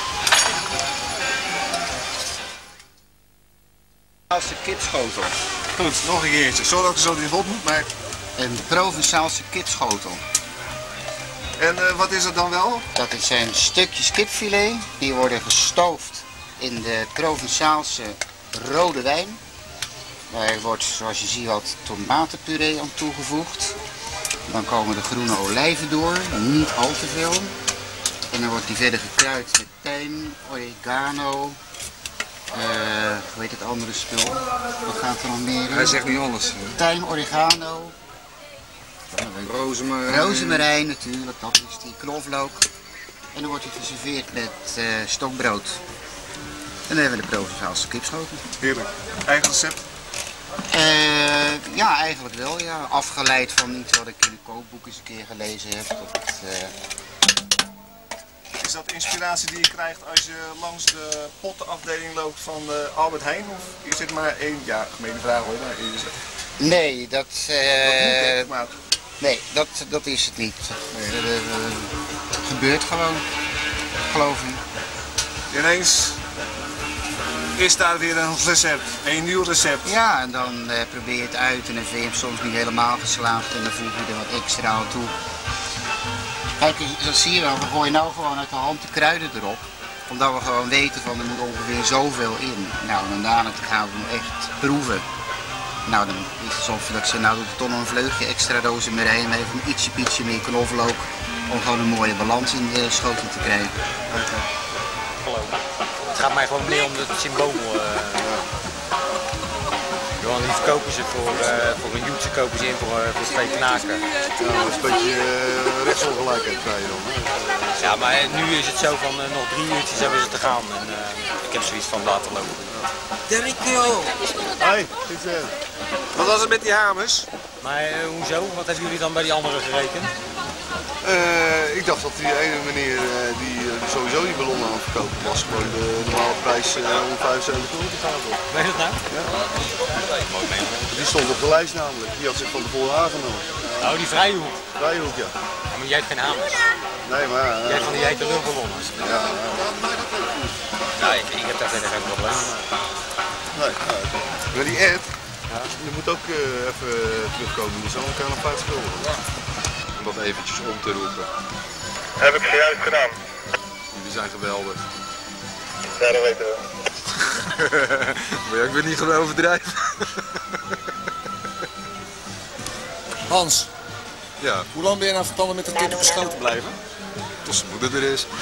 Als de kipschotel. Goed, nog een keertje. Zorg dat er zo niet op moet, maar... Een Provençaalse kipschotel. En wat is het dan wel? Dat zijn stukjes kipfilet. Die worden gestoofd in de Provençaalse rode wijn. Daar wordt, zoals je ziet, wat tomatenpuree aan toegevoegd. Dan komen de groene olijven door, niet al te veel. En dan wordt die verder gekruid met tijm, oregano. Hoe heet het andere spul? Wat gaat er nog meer in? Hij zegt niet alles. Tijm, oregano. Rozemarijn natuurlijk, dat is die knoflook. En dan wordt het geserveerd met stokbrood. En dan hebben we de Provençaalse kipschotel. Heerlijk. Eigen recept? Ja, eigenlijk wel. Ja. Afgeleid van iets wat ik in de kookboek eens een keer gelezen heb. Is dat inspiratie die je krijgt als je langs de pottenafdeling loopt van Albert Heijn? Of is dit maar één, ja, gemene vraag hoor, maar nee, dat moet echt, maar... Nee, dat is het niet. Het gebeurt gewoon, geloof ik. Ineens is daar weer een recept, een nieuw recept. Ja, en dan probeer je het uit en dan vind je hem soms niet helemaal geslaagd en dan voeg je er wat extra aan toe. Kijk, dat zie je wel, we gooien nou gewoon uit de hand de kruiden erop. Omdat we gewoon weten van er moet ongeveer zoveel in. Nou, en daarna gaan we hem echt proeven. Nou, dan is het alsof ik zeg, nou doe ik toch nog een vleugje extra rozemarijn en even een ietsje meer knoflook. Om gewoon een mooie balans in de schotel te krijgen. Het gaat mij gewoon meer om het symbool. Gewoon niet kopen ze voor een joetje, kopen ze in voor 2 knaken. Ja, dat is een beetje rechtsongelijkheid krijg je dan. Ja, maar nu is het zo van nog 3 uurtjes hebben ze te gaan. En ik heb zoiets van laten lopen. Derikio! Hoi, wat was het met die hamers? Maar hoezo? Wat hebben jullie dan bij die anderen gerekend? Ik dacht dat die ene meneer die sowieso die ballonnen aan het verkopen was. Gewoon de normale prijs 175 euro te gaan. Weet je dat nou? Ja. Die stond op de lijst namelijk. Die had zich van tevoren aangenomen. Oh, die Vrijhoek? Vrijhoek, ja. Ja, maar jij hebt geen hamers. Nee, maar... Jij hebt van die hete luchtballonnen. Ja. Ja, ik heb daar verder geen probleem. Nee, maar die Ed, die moet ook even terugkomen. Die zal elkaar nog 50 euro. Om dat eventjes om te roepen. Heb ik zojuist gedaan. Jullie zijn geweldig. Ja, dat weten we. Maar ja, ik wil niet gaan overdrijven. Hans. Ja. Hoe lang ben je nou van plan met de kind op de schoot te blijven? Tot zijn moeder er is.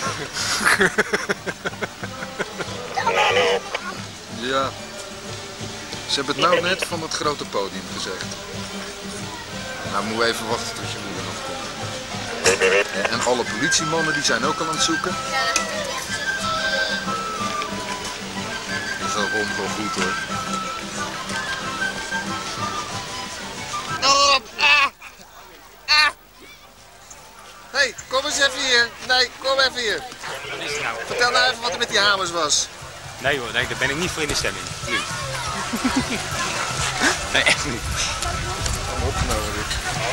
Ja. Ze hebben het nou net van het grote podium gezegd. Nou, moeten we even wachten tot je moeder nog komt. En alle politiemannen die zijn ook al aan het zoeken. Dat komt wel goed hoor. Hey, kom eens even hier. Nee, kom even hier. Wat is er nou? Vertel nou even wat er met die hamers was. Nee hoor, nee, daar ben ik niet voor in de stemming. Nu. Nee, echt niet. Allemaal opgenomen dit.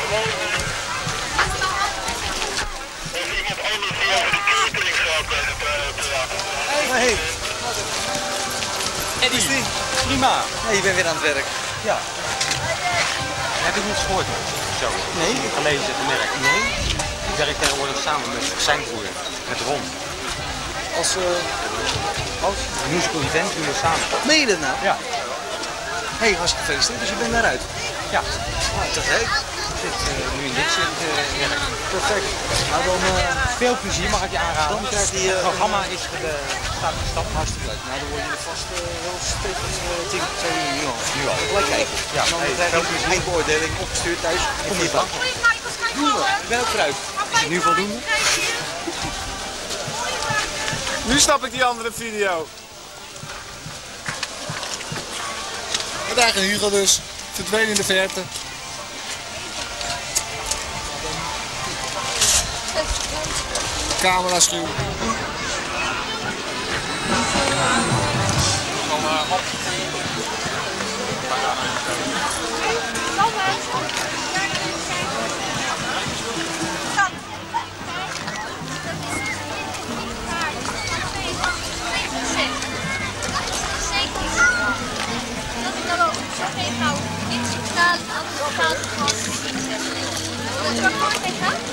Hey. Eddie. Prima. Nee, je bent weer aan het werk. Ja. Heb ik niets gehoord? Zo. Nee. Gelezen, gemerkt. Nee. Ik werk tegenwoordig samen met Seinvoer, met Ron. Als musical event doen we samen. Meen je dat nou? Ja. Hey, hartstikke gefeliciteerd. Dus je bent daaruit? Ja. Te gek. Ik zit nu in dit werk. Perfect. Nou dan veel plezier mag ik je aanraden. Dan krijg je het programma is staat gestapt. Hartstikke leuk. Nou dan word je vast heel stevig nu al. Nu al. Gelijk kijken. Ja. Dan krijg je een eindbeoordeling opgestuurd thuis. Kom je bank. Ik ben ook vooruit. Is het nu voldoende? Nu snap ik die andere video. En daar gaat Hugo dus. Verdwenen in de verte. Camera schuw. Zeker. Dat ik dan ook zo geen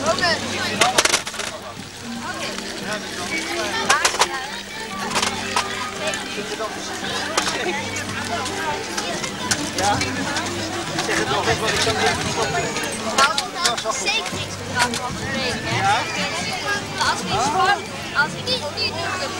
Ja? Zeg het nog eens wat ik zo even verstoppen. Nou, dat is verzekeringsbedrag van de rekening, hè? Ja? Als ik iets fout, als ik niet de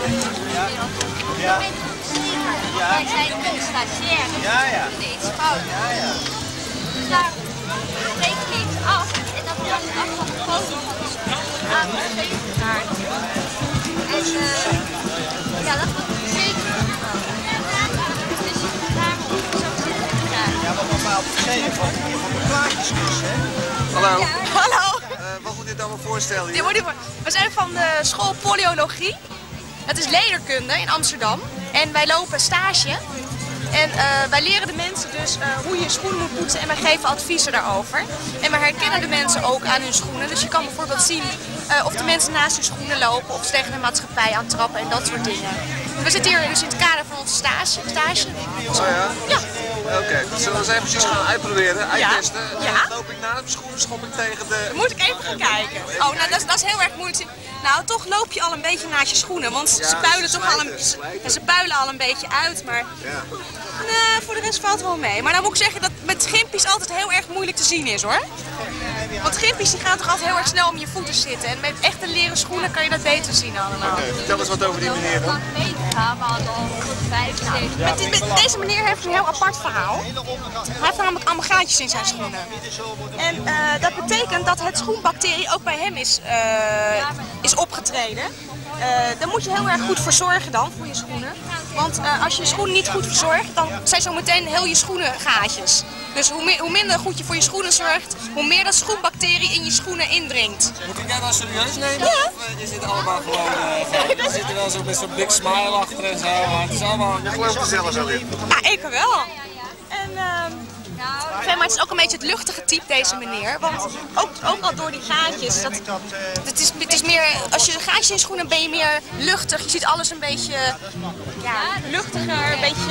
Ja. Ja. Wij zijn een stagiair, Ja, ja. we doen iets fout. Ja, ja. Dus daar reken ik iets af en dat hangt af van de foto van de aan de verzekeraar. En ja, dat wordt verzekerd. Dus daarom zo zit het elkaar. Ja, wat normaal geschreven van de plaatjeskus, hè? Hallo. Ja. Hallo. Wat moet dit allemaal voorstellen hier? We zijn van de school Poliologie. Het is lederkunde in Amsterdam. En wij lopen stage. En wij leren de mensen dus hoe je je schoenen moet poetsen en wij geven adviezen daarover. En we herkennen de mensen ook aan hun schoenen. Dus je kan bijvoorbeeld zien of de mensen naast hun schoenen lopen of ze tegen de maatschappij aantrappen en dat soort dingen. We zitten hier dus in het kader van onze stage. Oh ja? Ja. Oké, dus zullen we eens eventjes gaan uitproberen, uittesten. Ja. Loop ik na mijn schoenen, schop ik tegen de... Moet ik even gaan kijken. Oh, nou dat is heel erg moeilijk. Nou, toch loop je al een beetje naast je schoenen, want ze puilen toch al ze puilen al een beetje uit, maar voor de rest valt het wel mee. Maar dan moet ik zeggen dat met gimpies altijd heel erg moeilijk te zien is, hoor. Want gimpies die gaan toch altijd heel erg snel om je voeten zitten en met echte leren schoenen kan je dat beter zien allemaal. Oké, vertel eens wat over die meneer dan. Met deze meneer heeft een heel apart verhaal. Hij heeft namelijk allemaal gaatjes in zijn schoenen. En dat betekent dat het schoenbacterie ook bij hem is opgetreden. Daar moet je heel erg goed voor zorgen dan, voor je schoenen. Want als je je schoenen niet goed verzorgt, dan zijn zo meteen heel je schoenen gaatjes. Dus hoe minder goed je voor je schoenen zorgt, hoe meer dat schoenbacterie in je schoenen indringt. Moet ik dat dan serieus nemen? Ja. Of is dit allemaal gewoon... er zit er wel zo met zo'n big smile achter en zo, maar het is allemaal... Je gelooft er zelfs al in. Ja, ik wel. En maar het is ook een beetje het luchtige type, deze meneer. Want ook al door die gaatjes, het is meer, als je gaatjes in je schoenen ben je meer luchtig. Je ziet alles een beetje luchtiger, een beetje...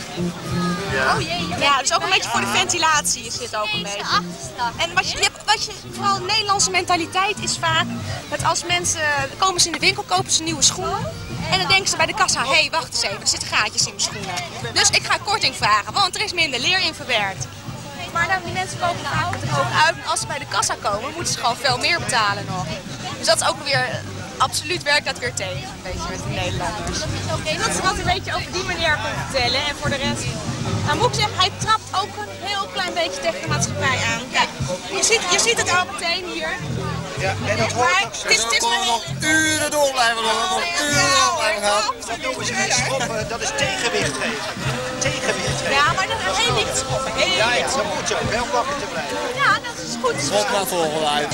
Ja, dus ook een beetje voor de ventilatie is dit ook een beetje. En vooral Nederlandse mentaliteit is vaak dat als mensen, komen ze in de winkel, kopen ze nieuwe schoenen. En dan denken ze bij de kassa, hé, wacht eens even, er zitten gaatjes in mijn schoenen. Dus ik ga korting vragen, want er is minder leer in verwerkt. Maar nou, die mensen kopen vaak er ook uit. Als ze bij de kassa komen, moeten ze gewoon veel meer betalen nog. Dus dat is ook weer, absoluut werkt dat weer tegen, een beetje met de Nederlanders. Dat is wat een beetje over die meneer kan vertellen. En voor de rest, nou moet ik zeggen, hij trapt ook een heel klein beetje tegen de maatschappij aan. Kijk, je ziet het al meteen hier. Ja, en dat hoort ook zo. We kunnen nog uren door blijven lopen, nog uren door blijven gaan. Dat noemen ze met schoppen, dat is tegenwicht geven. Tegenwicht geven. Ja, maar dat is heel licht schoppen. Ja, ja, dat moet zo, heel wakker te blijven. Ja, dat is goed. Schop maar volgende uit.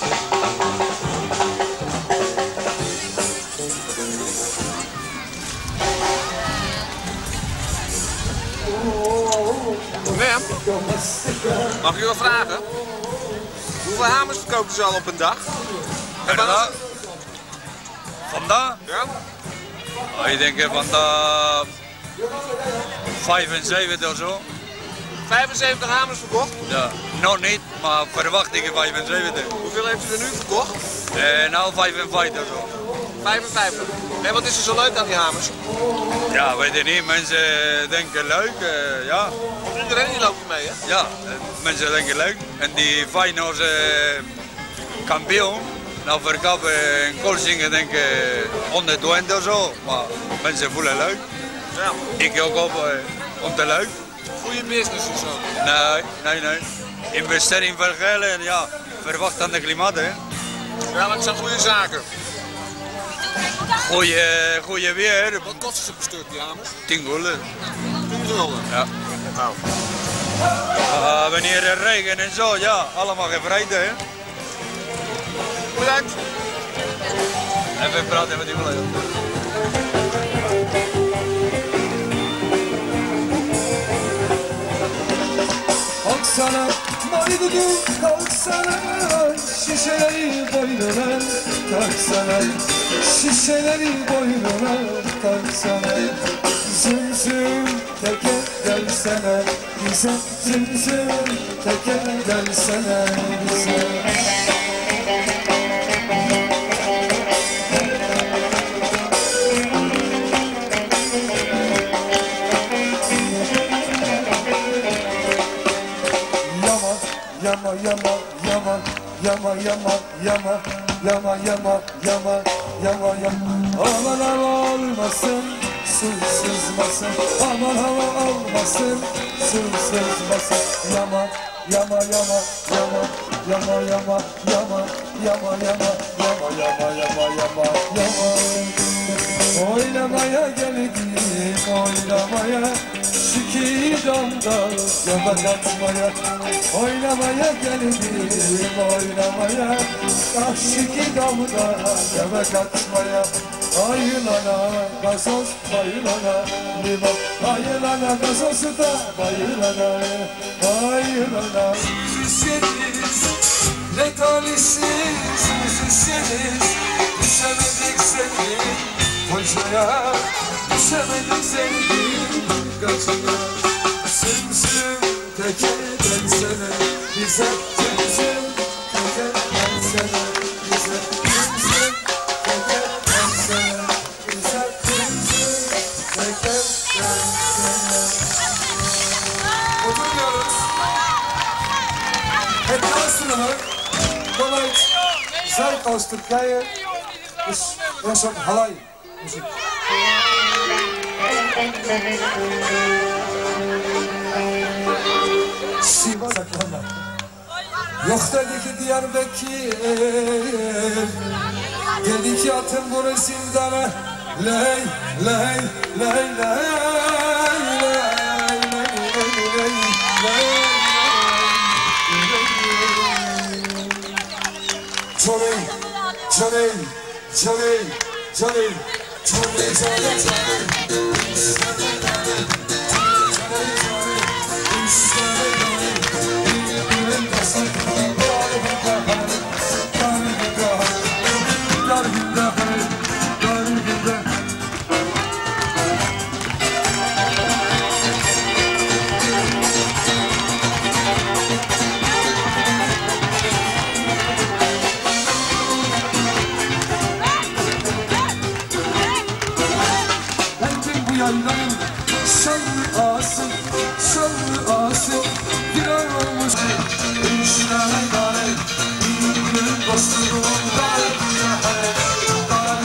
Ma'am, mag ik u wel vragen? Hoeveel hamers verkoopt u al op een dag? Vandaag? Ja? Oh, ik denk van de 75 of zo. 75 hamers verkocht? Ja, nog niet, maar verwacht ik 75. Hoeveel heeft u er nu verkocht? Nou 55 of zo. 55. En wat is er zo leuk aan die hamers? Ja, weet je niet, mensen denken leuk, ja. Iedereen die loopt mee, hè? Ja, mensen denken leuk. En die Feyenoord kampioen, nou verkopen in Koolsingen denk ik 120 of zo. Maar mensen voelen leuk. Ja. Ik ook op, om te leuk. Goede business of zo? Nee. Investering voor geld en ja, verwacht aan de klimaat, hè. Ja, maar het zijn goede zaken. Goeie weer. Wat kosten ze per stuk, die hamers? 10 gulden. 10 gulden? Ja. Nou. Wanneer er regen en zo, ja, allemaal gevrijden, hè. Bedankt. Even praten met die collega. Kalksana, maydudu kalksana, şişeleri boynuna taksana, şişeleri boynuna taksana. Züm züm teker gelsene bize, züm züm teker gelsene bize. yama yama yama yama yama yama yama yama. Aman hava olmasın, su sızmasın. Aman hava olmasın, su sızmasın. Yama yama yama yama yama yama yama yama yama yama yama yama yama yama. Oynamaya geldim, oynamaya Şikidam'da göbek atmaya. Oynamaya geldim, oynamaya Ah Şikidam'da göbek atmaya. Ayılana gazoz, bayılana limon. Ayılana gazozu da bayılana. Ayılana. Müzisyeniz, ne talihsiz müzisyeniz. Düşemedik seni hocaya, düşemedik seni gazına. Sımsım teke gelsene bize, sımsım teke gelsene bize, sımsım teke gelsene bize, sımsım teke gelsene. Oturuyoruz. Het gastronomy vanuit Zuidoost-Turkije is op Halai muziek. Sivas aklanlar. Yok dedi ki Diyarbakır, dedi ki atın bunu zindana. Ley, ley, ley, ley, Johnny, Johnny, Johnny, Johnny, Johnny, Johnny, yaylanın şanlı ağası, şanlı ağası bir an olmuş. Enişler gare, iyinin dostum gare, gare, gare,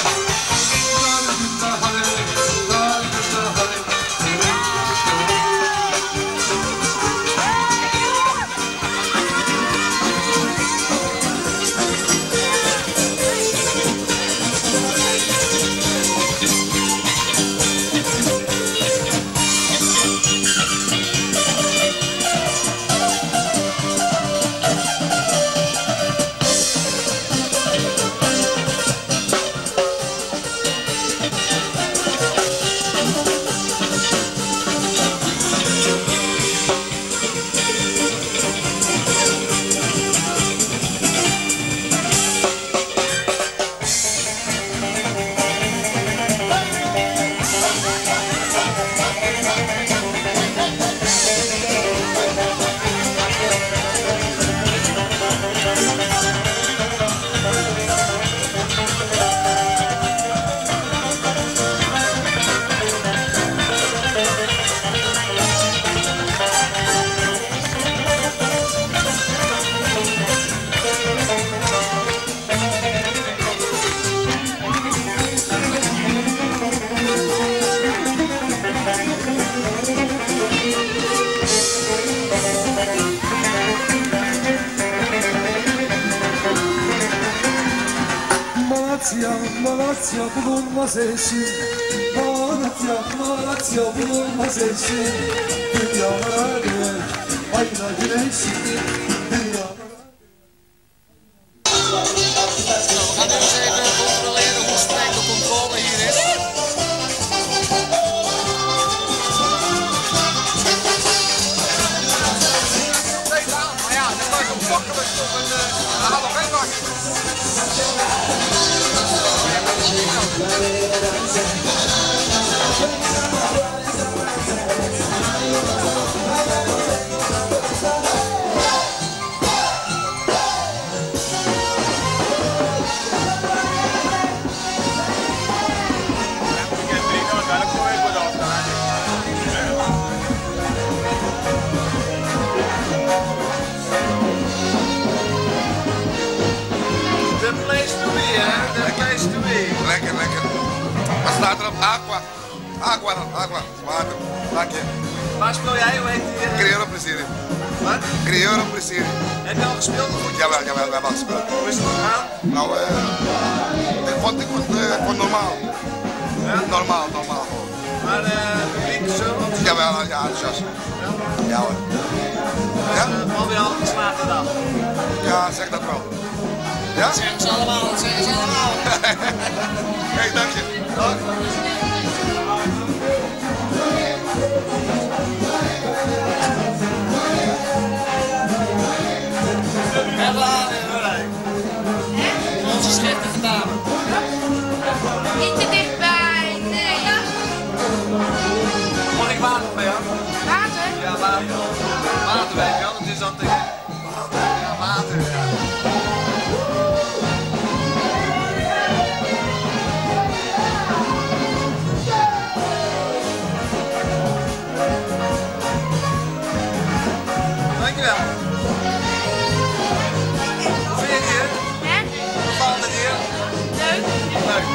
Malatya bulunmaz eşim. Malatya bulunmaz eşim. Dünyama gel, ayna güneşim. Dünyama. We gaan dus even controleren hoe streng de controle hier is. Maar ja, dit was een makkelijk toch een halve wegwak. lekker. Wat staat er op? Aqua. Aqua dan, aqua. Water. Dank je. Waar speel jij? Hoe heet die? Creëren plezier. Wat? Creëren plezier. Heb je al gespeeld of goed? Jawel, we hebben al gespeeld. Hoe is het gegaan? Nou, ik vond normaal. Ja? Normaal. Maar publiek zo? Jawel, ja, enthousiast. Ja hoor. Ja? Val weer al geslaagd dan? Ja, zeg dat wel. Ja? Dat zeggen ze allemaal, dat zeggen ze allemaal. Hé, dank je. Dag. En we halen in Holland. Onze schriftelijke dame. Niet te dichtbij, nee. Mag ik water bij jou? Water? Ja, water. Water weet je wel, het is altijd... Ja, water, ja. Dankjewel. Hoe vind je het hier? Hè? Hoe valt het hier? Leuk. Leuk.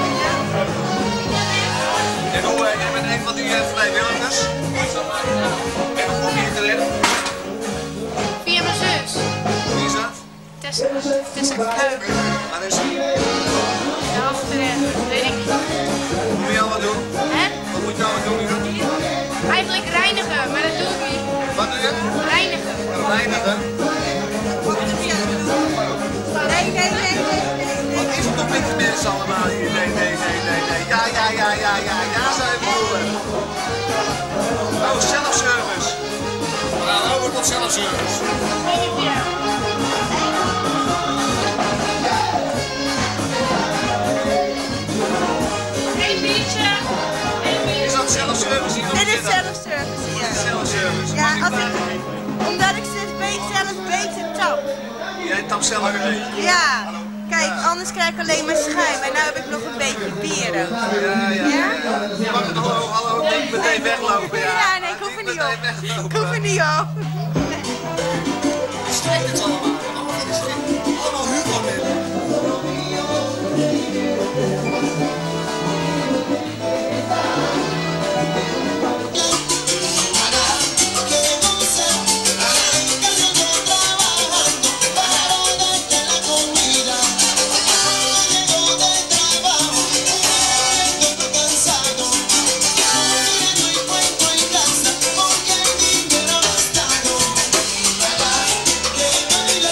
En hoe, jij bent een van die vrijwilligers. En hoe kom je hier terecht? Via mijn zus. Wie is dat? Tessa Keuken. Waar is ze? Daarachter, weet ik niet. Wat moet je allemaal doen? Hè? Wat moet je allemaal doen hier? Eigenlijk reinigen, maar dat doe ik niet. Wat doe je? Reinigen. Reinigen? Nee. Wat is het toch met die mensen allemaal hier? Nee. Ja, zou je bedoelen. Oh, zelfservice. We gaan over tot zelfservice. Eén biertje. Is dat zelfservice hier? Dit is zelfservice hier. Zelfservice. Ja, omdat ik zelf beter tap. Jij tapt zelf een beetje? Ja. Kijk, anders krijg ik alleen maar schuim. En nu heb ik nog een beetje bier ook. Ja? Hallo, niet meteen weglopen. Ja, nee, ik hoef er niet op. Ik hoef er niet op. Strikt het allemaal. Allemaal Hugo binnen. Baila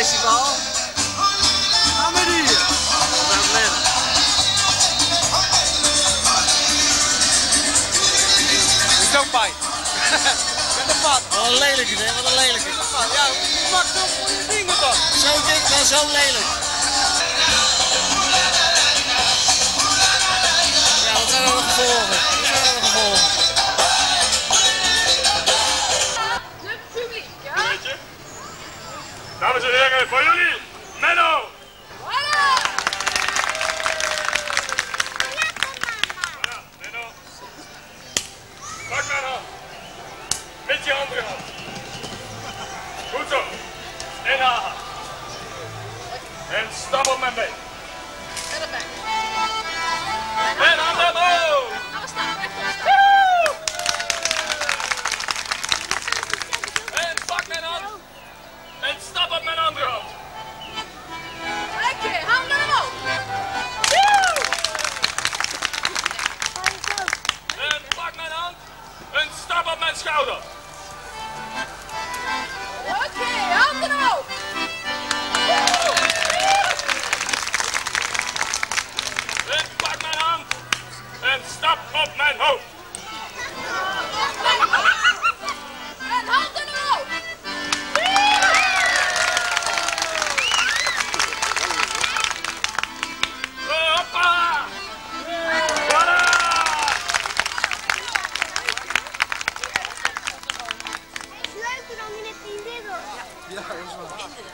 festival. Gaan we hier. Dat is leuk. Stoompipe. Met een pad. Wat een lelijke, hè? Wat een lelijke. Ja, pak zo voor je dingen dan. Zo dik, maar zo lelijk. Ja, wat zijn er nog gevolgen? Wat zijn er nog gevolgen? Het publiek, ja? Dames en heren, voor jullie, Menno! Pak mijn hand. Met je andere hand. Goed zo. En haha. En stap op mijn been. En erbij. En handen omhoog. En pak mijn hand. En stap op mijn andere hand. Oké, handen omhoog. En pak mijn hand. En stap op mijn schouder. Oké, handen omhoog. En pak mijn hand. En stap op mijn hoofd. En handen omhoog. Hoppa! Voilà! Leuker dan in het inmiddels. Ja, dat is waar.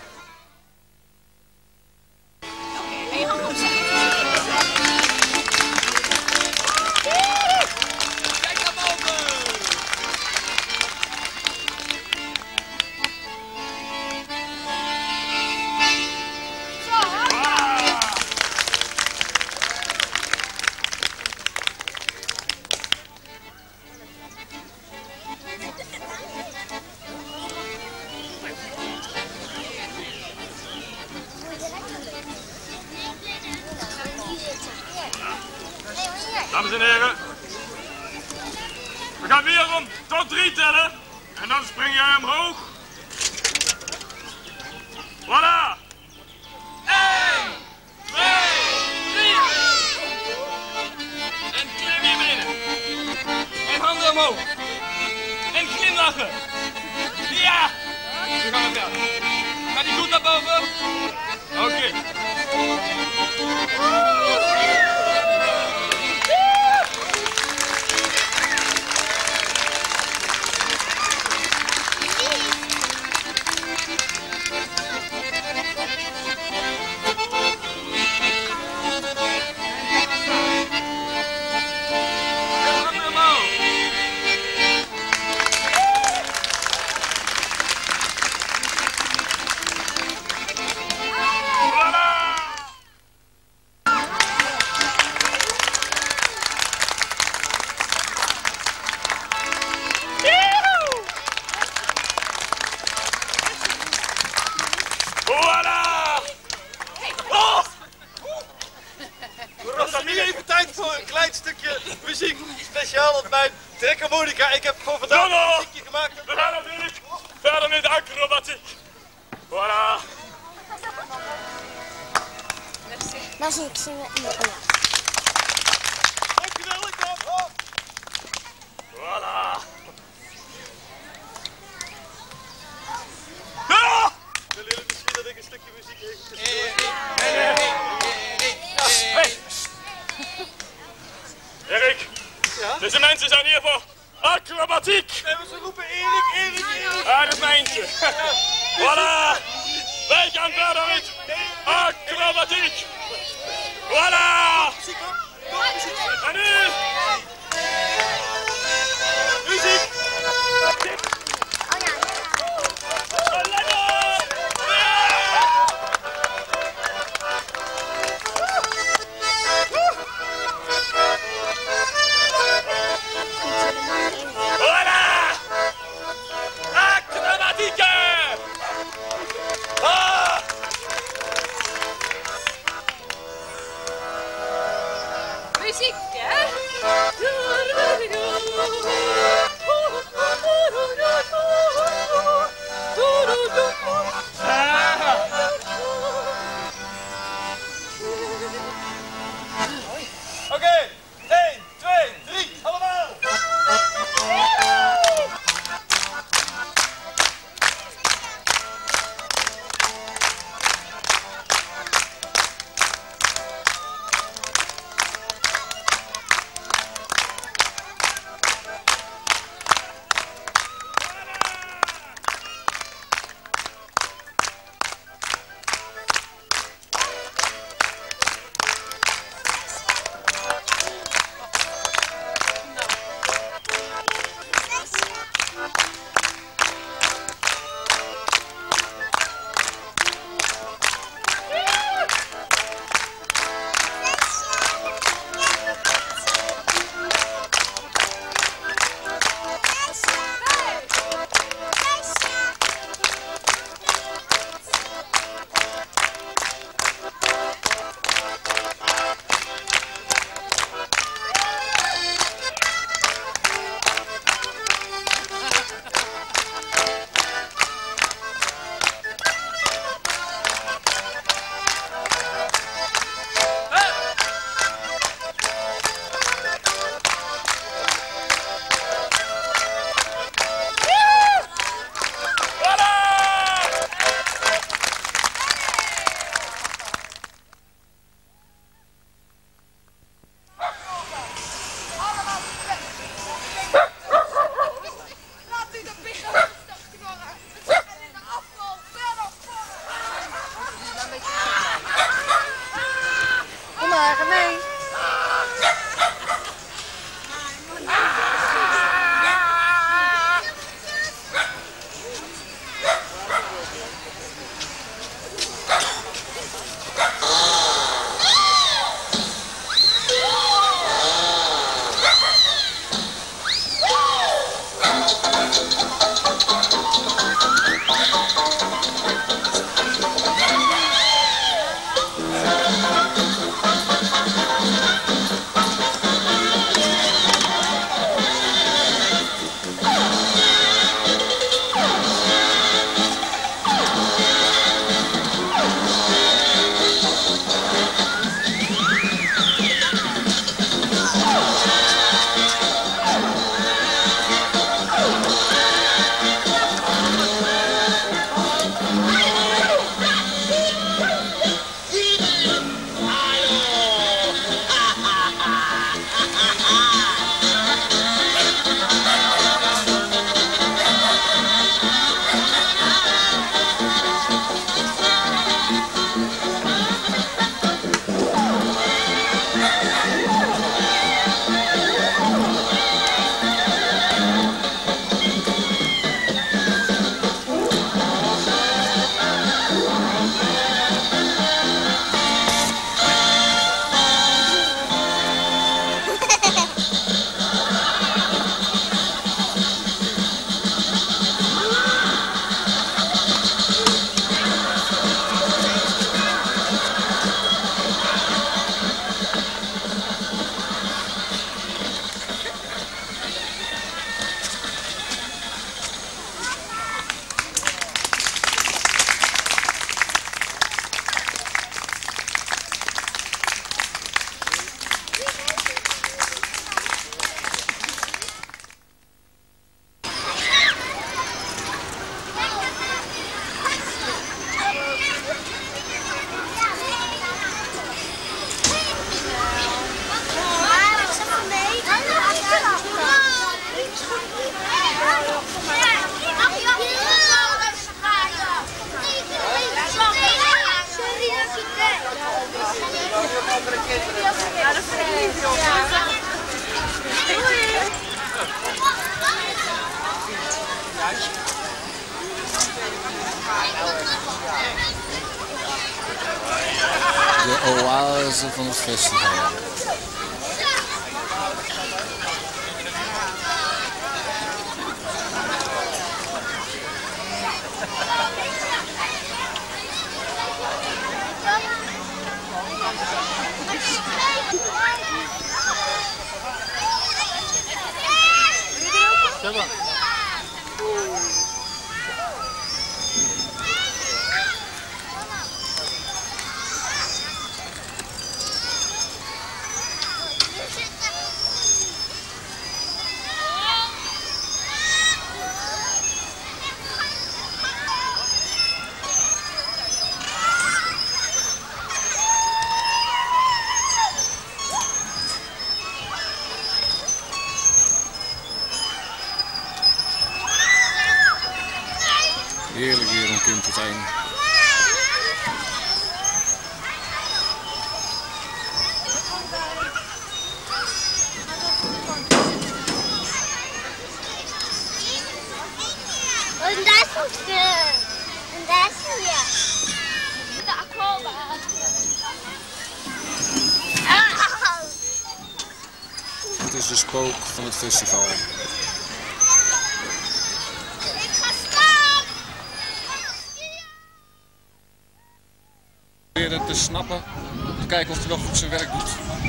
En je handen opzij. Kijk naar boven! Zo, hoppa! Dames en heren, we gaan weer om tot 3 tellen en dan spring jij omhoog. Voilà! 1, 2, 3. En klim hier binnen. En handen omhoog. En glimlachen. Ja! Nu gaan we verder. Gaat die goed naar boven? Oké. Muziek speciaal op mijn trekharmonica. Ik heb voor vandaag een muziekje gemaakt. We gaan natuurlijk verder met de acrobatiek. Voilà. Dan zie ik ze met me. Dankjewel, ik dan. Voilà. Willen jullie misschien dat ik een stukje muziek even... Hey. Erik, ja? Deze mensen zijn hier voor acrobatiek. En ze roepen Erik. Ah, dat is mijntje. Voilà. Wij gaan verder met acrobatiek. Voilà. En nu? Muziek. Muziek, hè? oase van het festival. Heerlijk weer een kind te zijn. En daar is ook en daar is ja. De aquaba. Het is de spook van het festival. Proberen te snappen, te kijken of hij wel goed zijn werk doet.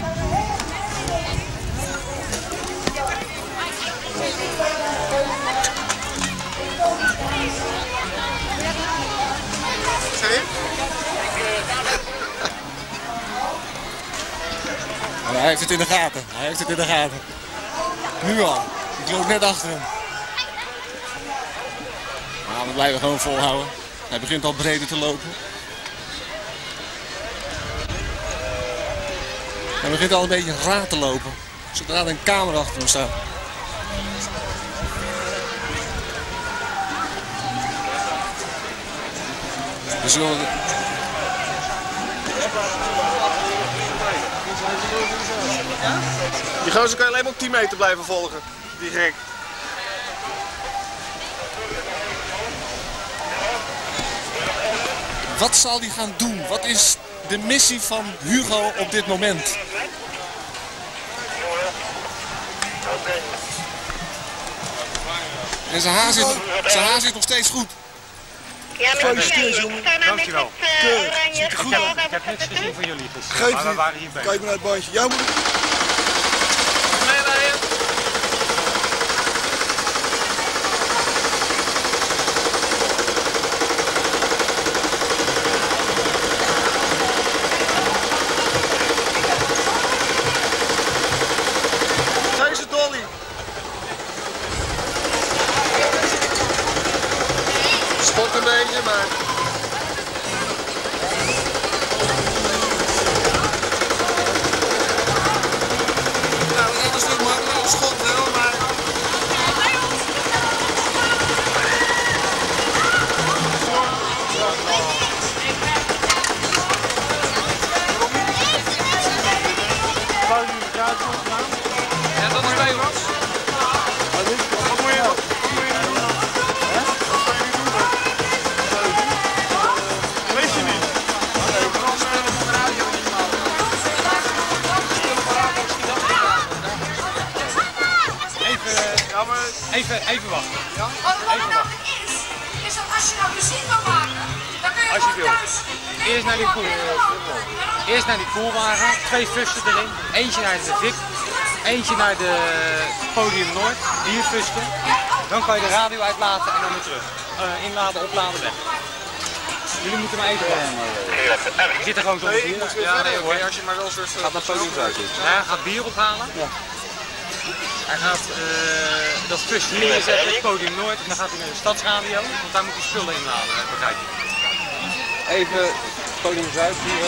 Hij heeft het in de gaten, hij heeft het in de gaten. Nu al, ik loop net achter hem. Maar we blijven gewoon volhouden. Hij begint al breder te lopen. Hij begint al een beetje raar te lopen, zodra er een camera achter hem staat. We zullen... Die gozer kan je alleen maar op 10 meter blijven volgen. Die gek. Wat zal hij gaan doen? Wat is de missie van Hugo op dit moment? En zijn haar zit nog steeds goed. Ja, gefeliciteerd, jongen. Dankjewel. Ziet er goed uit. Ik heb niks gezien van jullie gisteren, maar we waren hier bezig. Kijk maar naar het bandje. Jou moet deze Dolly. Spot een beetje, maar... Schot wel, maar... Ja, dat is bij ons. Wat moet je doen? Weet je niet? Even wachten. Wat er nou is dat als je nou muziek wil maken, dan kun je Als je gewoon wil. thuis. Eerst naar die koelwagen, 2 fusten erin. Eentje naar de Vic, eentje naar de Podium Noord, 4 fusten. Dan kan je de radio uitlaten en dan weer terug. Inladen, opladen, weg. Jullie moeten maar even wachten. Je zit er gewoon zo bier. Ja, nee, oké, als je maar wel soort... Gaat naar Podium Zuid. Hij gaat bier ophalen. Ja. Hij gaat dat fust neerzetten, het Podium Noord, en dan gaat hij naar de stadsradio, want daar moet hij spullen inladen, begrijp je. Even Podium Zuid hier.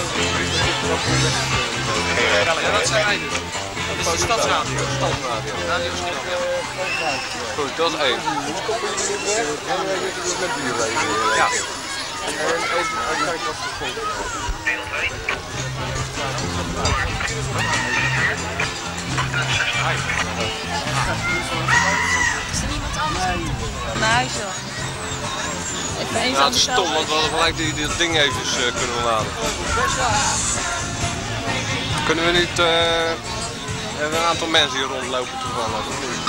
Ja, dat zijn wij dus. Dat is de stadsradio. Radio Schiedam, ja. Goed, dat is 1. Ja. En even kijken wat er komt. Is er niemand anders? Naar huis joh. Even Ja, het is stom, want we hadden gelijk dat ding even kunnen laden. Kunnen we niet een aantal mensen hier rondlopen toevallig? Of niet?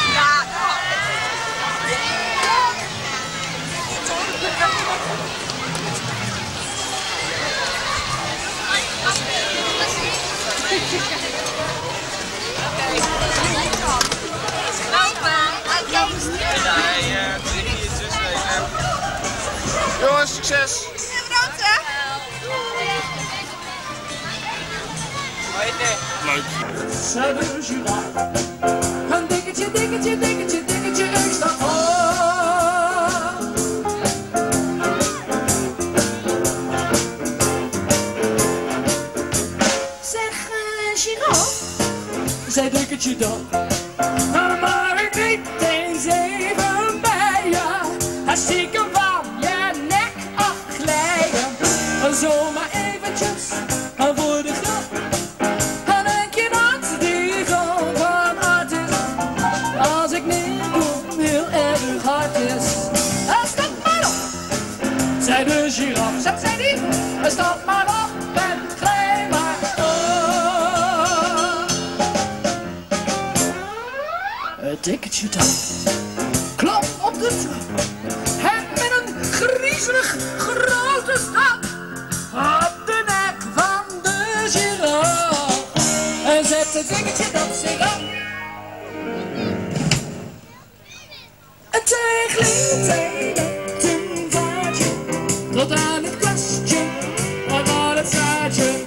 Jongens, succes! Leuk. Zij de giraffe. Een dikketje, dikketje, dikketje, dikketje extra voor. Zeg, giraffe. Zij dikketje dan. Maar ik weet eens even bij je. Hij stiekem van je nek afglijden. Zomaar eventjes voor de grap. Zij de giraffe, zet zij die, stap maar op en glij maar op. Het tikketje dan, klop op de trap, en met een griezelig grote stap op de nek van de giraffe. En zet het tikketje dat zich op. En tegen tot aan het kastje, of aan het straatje.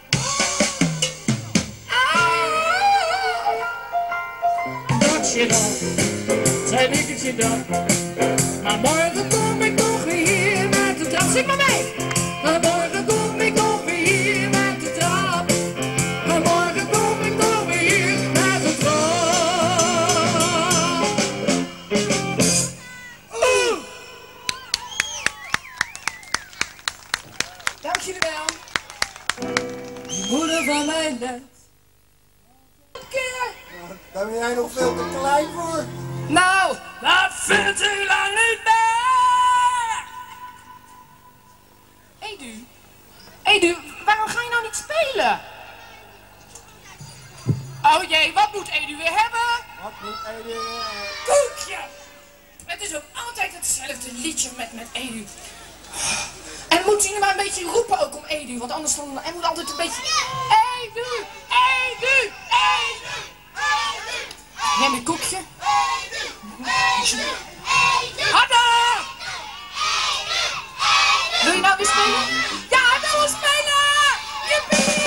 Dat je dan, zei dikketje dan. Maar morgen kom ik nog weer hier met de trap. Zing maar mee! Maar morgen kom ik nog weer hier met de trap. Maar morgen kom ik nog weer hier met de trap. Dank jullie wel. Die moeder van mijn net. Daar ben jij nog veel te klein voor. Nou, dat vindt u lang niet meer. Edu, waarom ga je nou niet spelen? Oh jee, wat moet Edu weer hebben? Wat moet Edu weer hebben? Koekje! Het is ook altijd hetzelfde liedje met Edu. En moet jullie maar een beetje roepen ook om Edu, want anders dan, hij moet altijd een beetje... Edu! Edu! Edu! Edu! Neem een koekje. Edu! Harder! Wil je nou weer spelen? Ja, hij wil wel spelen! Jippie!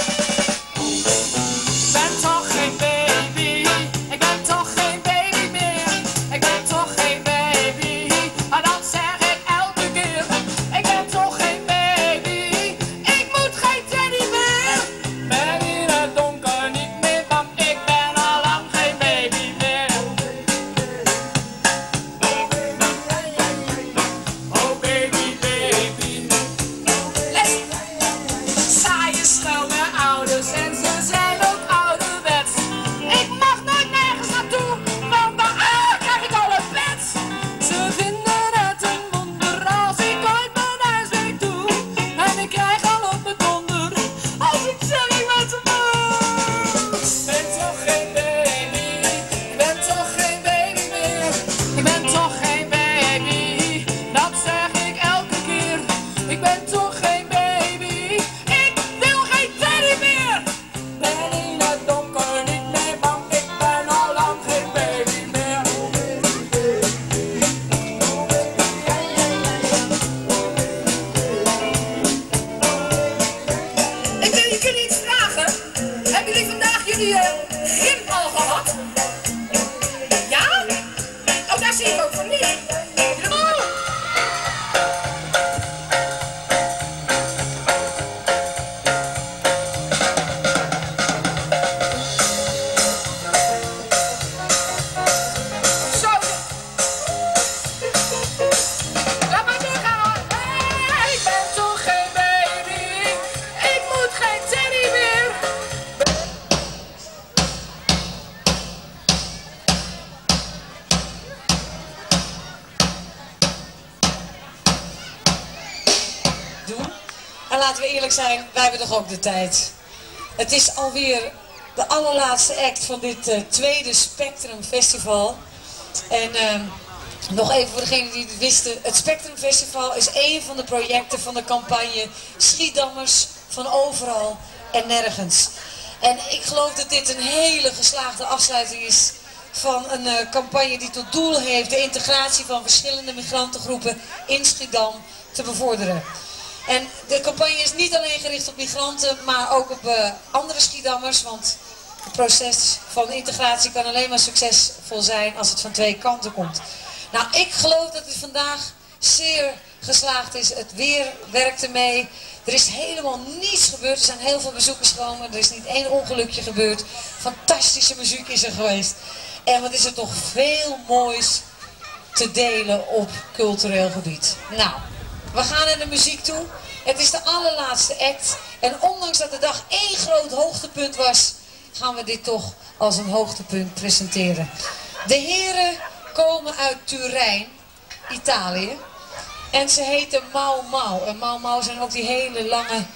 Ik ben toch geen baby, ik ben toch geen baby meer. Ik ben toch geen baby, maar dat zeg ik elke keer. Ik ben toch geen baby, ik moet geen teddy meer. Ben in het donker niet meer, want ik ben al lang geen baby meer. Oh baby, baby. Saaie, schone ouders en ze zijn ook ouderwets. Ik mag nooit nergens naartoe, want dan krijg ik al een pet. Ze vinden het een wonder als ik ooit mijn huis weer doe. En ik krijg al op mijn donder als ik zeg ik ben te moe. Ik ben toch geen baby, ik ben toch geen baby meer. Ik ben toch geen baby, dat zeg ik elke keer. Ik ben toch geen baby, ik wil geen teddy meer. Ben in het donker niet meer, want ik ben al lang geen baby meer. Ik wil jullie iets vragen. Hebben jullie vandaag jullie gym al gehad? Ja? Oh, daar zie ik ook van niet. Zo. Laat maar doorgaan. Ik ben toch geen baby. Ik moet geen teddy meer. doen. En laten we eerlijk zijn, wij hebben toch ook de tijd. Het is alweer de allerlaatste act van dit tweede Spectrum Festival. En nog even voor degenen die het wisten. Het Spectrum Festival is een van de projecten van de campagne Schiedammers van overal en nergens. En ik geloof dat dit een hele geslaagde afsluiting is van een campagne die tot doel heeft de integratie van verschillende migrantengroepen in Schiedam te bevorderen. En de campagne is niet alleen gericht op migranten, maar ook op andere Schiedammers, want het proces van integratie kan alleen maar succesvol zijn als het van twee kanten komt. Nou, ik geloof dat het vandaag zeer geslaagd is. Het weer werkte mee. Er is helemaal niets gebeurd. Er zijn heel veel bezoekers gekomen. Er is niet één ongelukje gebeurd. Fantastische muziek is er geweest. En wat is er toch veel moois te delen op cultureel gebied. Nou, we gaan naar de muziek toe. Het is de allerlaatste act. En ondanks dat de dag één groot hoogtepunt was, gaan we dit toch als een hoogtepunt presenteren. De heren komen uit Turijn, Italië. En ze heten Mau Mau. En Mau Mau zijn ook die hele lange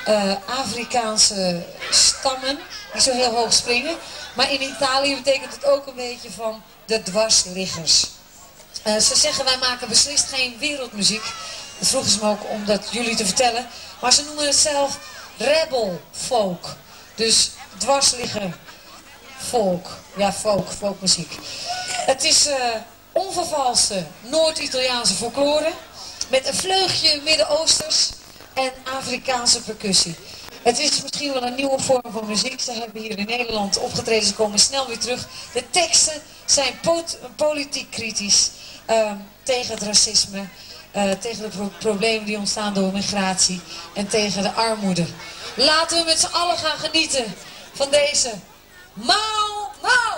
Afrikaanse stammen die zo heel hoog springen. Maar in Italië betekent het ook een beetje van de dwarsliggers. Ze zeggen wij maken beslist geen wereldmuziek. Dat vroegen ze me ook om dat jullie te vertellen. Maar ze noemen het zelf rebel folk. Dus dwarsligger folk. Ja, folkmuziek. Het is onvervalste Noord-Italiaanse folklore met een vleugje Midden-Oosters en Afrikaanse percussie. Het is misschien wel een nieuwe vorm van muziek. Ze hebben hier in Nederland opgetreden, ze komen snel weer terug. De teksten zijn politiek kritisch tegen het racisme, tegen de problemen die ontstaan door migratie en tegen de armoede. Laten we met z'n allen gaan genieten van deze Mau Mau!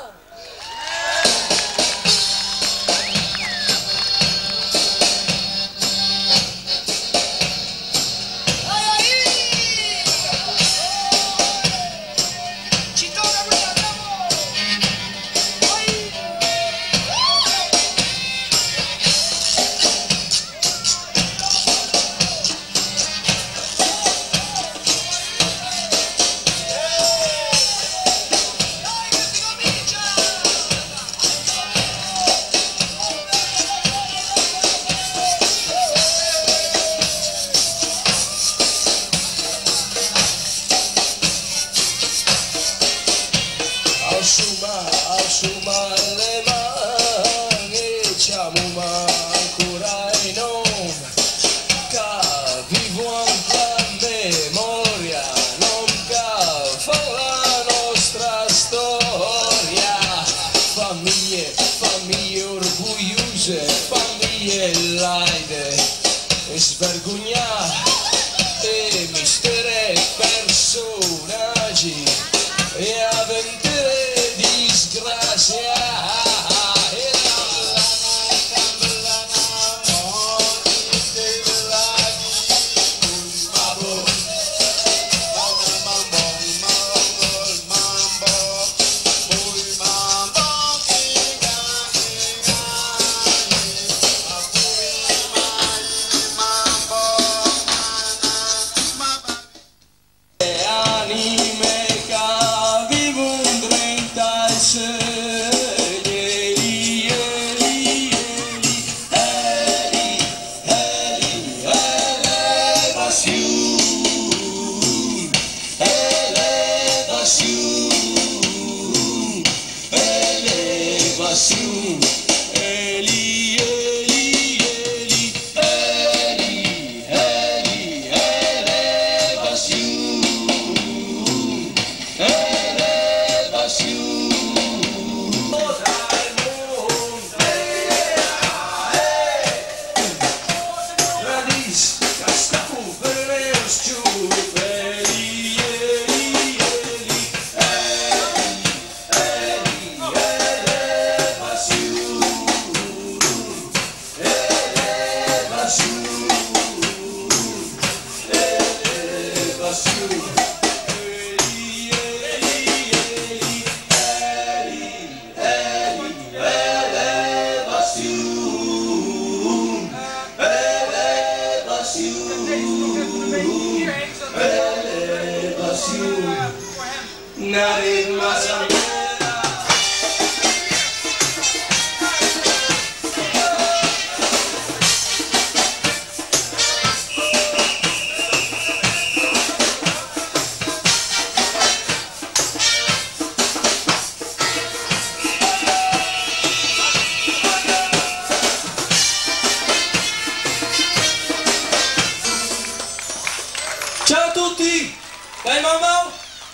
Ciao a tutti! Dai mamma!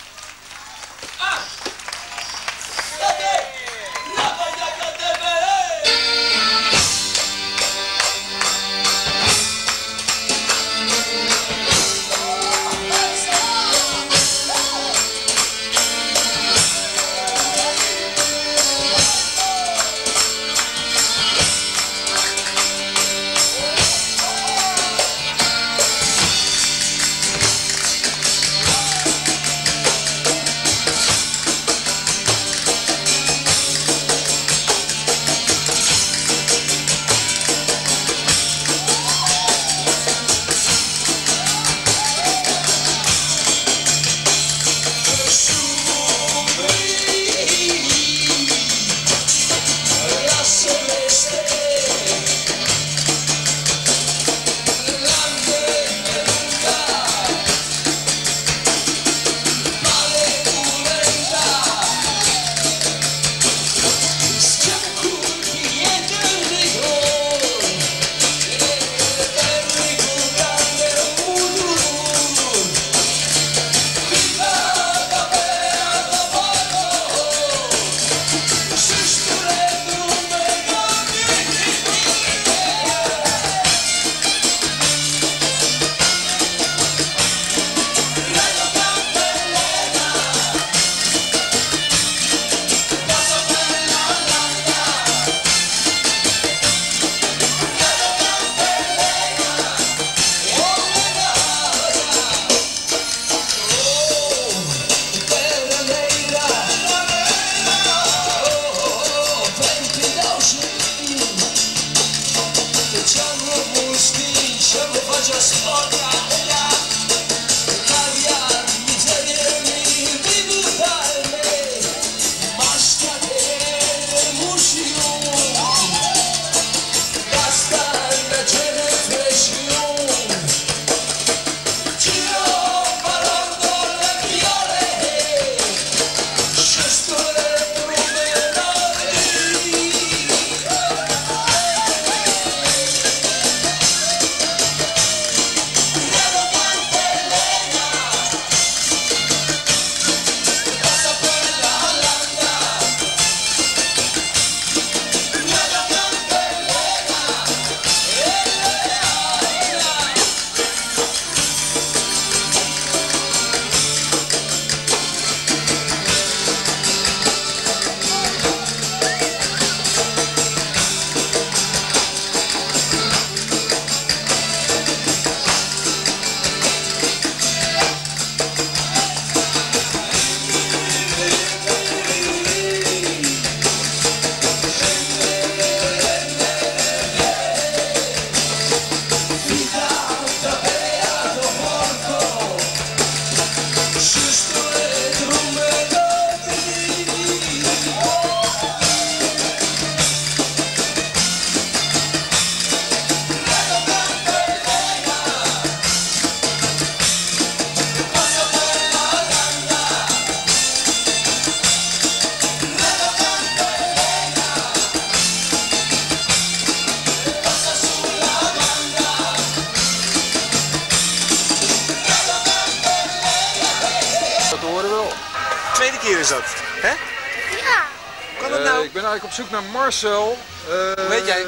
Tweede keer is dat, hè? Ja. Kan dat nou? Ik ben eigenlijk op zoek naar Marcel. Hoe heet jij?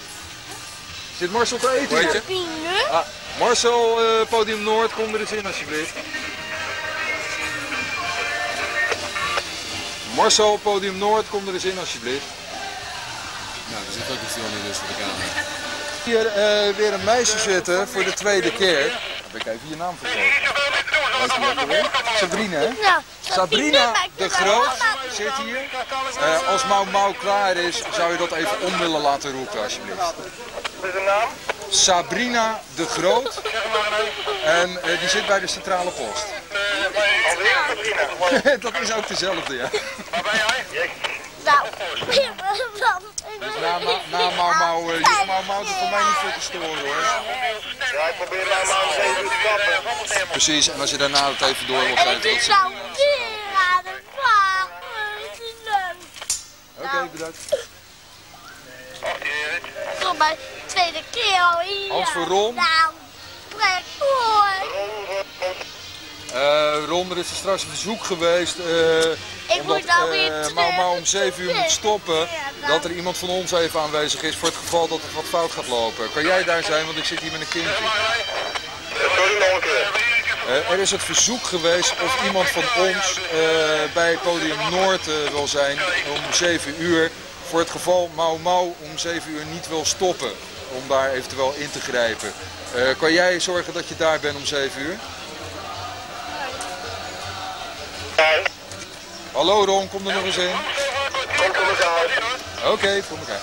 Zit Marcel te eten? Hoe heet je? Ah, Marcel, Podium Noord, kom er eens in alsjeblieft. Marcel, Podium Noord, kom er eens in alsjeblieft. Nou, er zit ook een film in dus voor de camera. Hier weer een meisje zitten voor de tweede keer. Heb ik even je naam vergeten. Weet je dat weer? Sabrina, hè? Ja. Sabrina de Groot zit hier. Als Mau klaar is, zou je dat even om willen laten roepen alsjeblieft. Wat is de naam? Sabrina de Groot. En die zit bij de centrale post. Dat is ook dezelfde, ja. Waar ben jij? Nou, Dus na Mau is voor mij niet veel te storen hoor. Ja, ik probeer nou eens even te stappen. Precies, en als je daarna het even door wilt geven, dat is nou weer aan de vraag. Oké, bedankt. Voor mijn tweede keer al hier. Hans voor Ron. Nou, trek voor. Ron, er is er straks een verzoek geweest, Ik moet nou weer terug. Mau om 7 uur moet stoppen, dat er iemand van ons even aanwezig is voor het geval dat er wat fout gaat lopen. Kan jij daar zijn, want ik zit hier met een kindje. Er is het verzoek geweest of iemand van ons bij Podium Noord wil zijn om 7 uur. Voor het geval Mau om 7 uur niet wil stoppen, om daar eventueel in te grijpen. Kan jij zorgen dat je daar bent om 7 uur? Hallo Ron, kom er nog eens in. Oké, kom elkaar.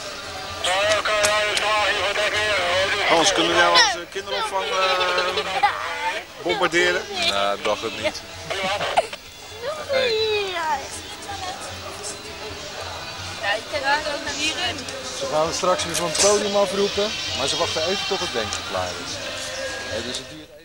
Hans, kunnen we jou als kinderopvang bombarderen? Nou, dacht het niet. Ze gaan straks weer van het podium afroepen, maar ze wachten even tot het bandje klaar is. Dus het duurt even.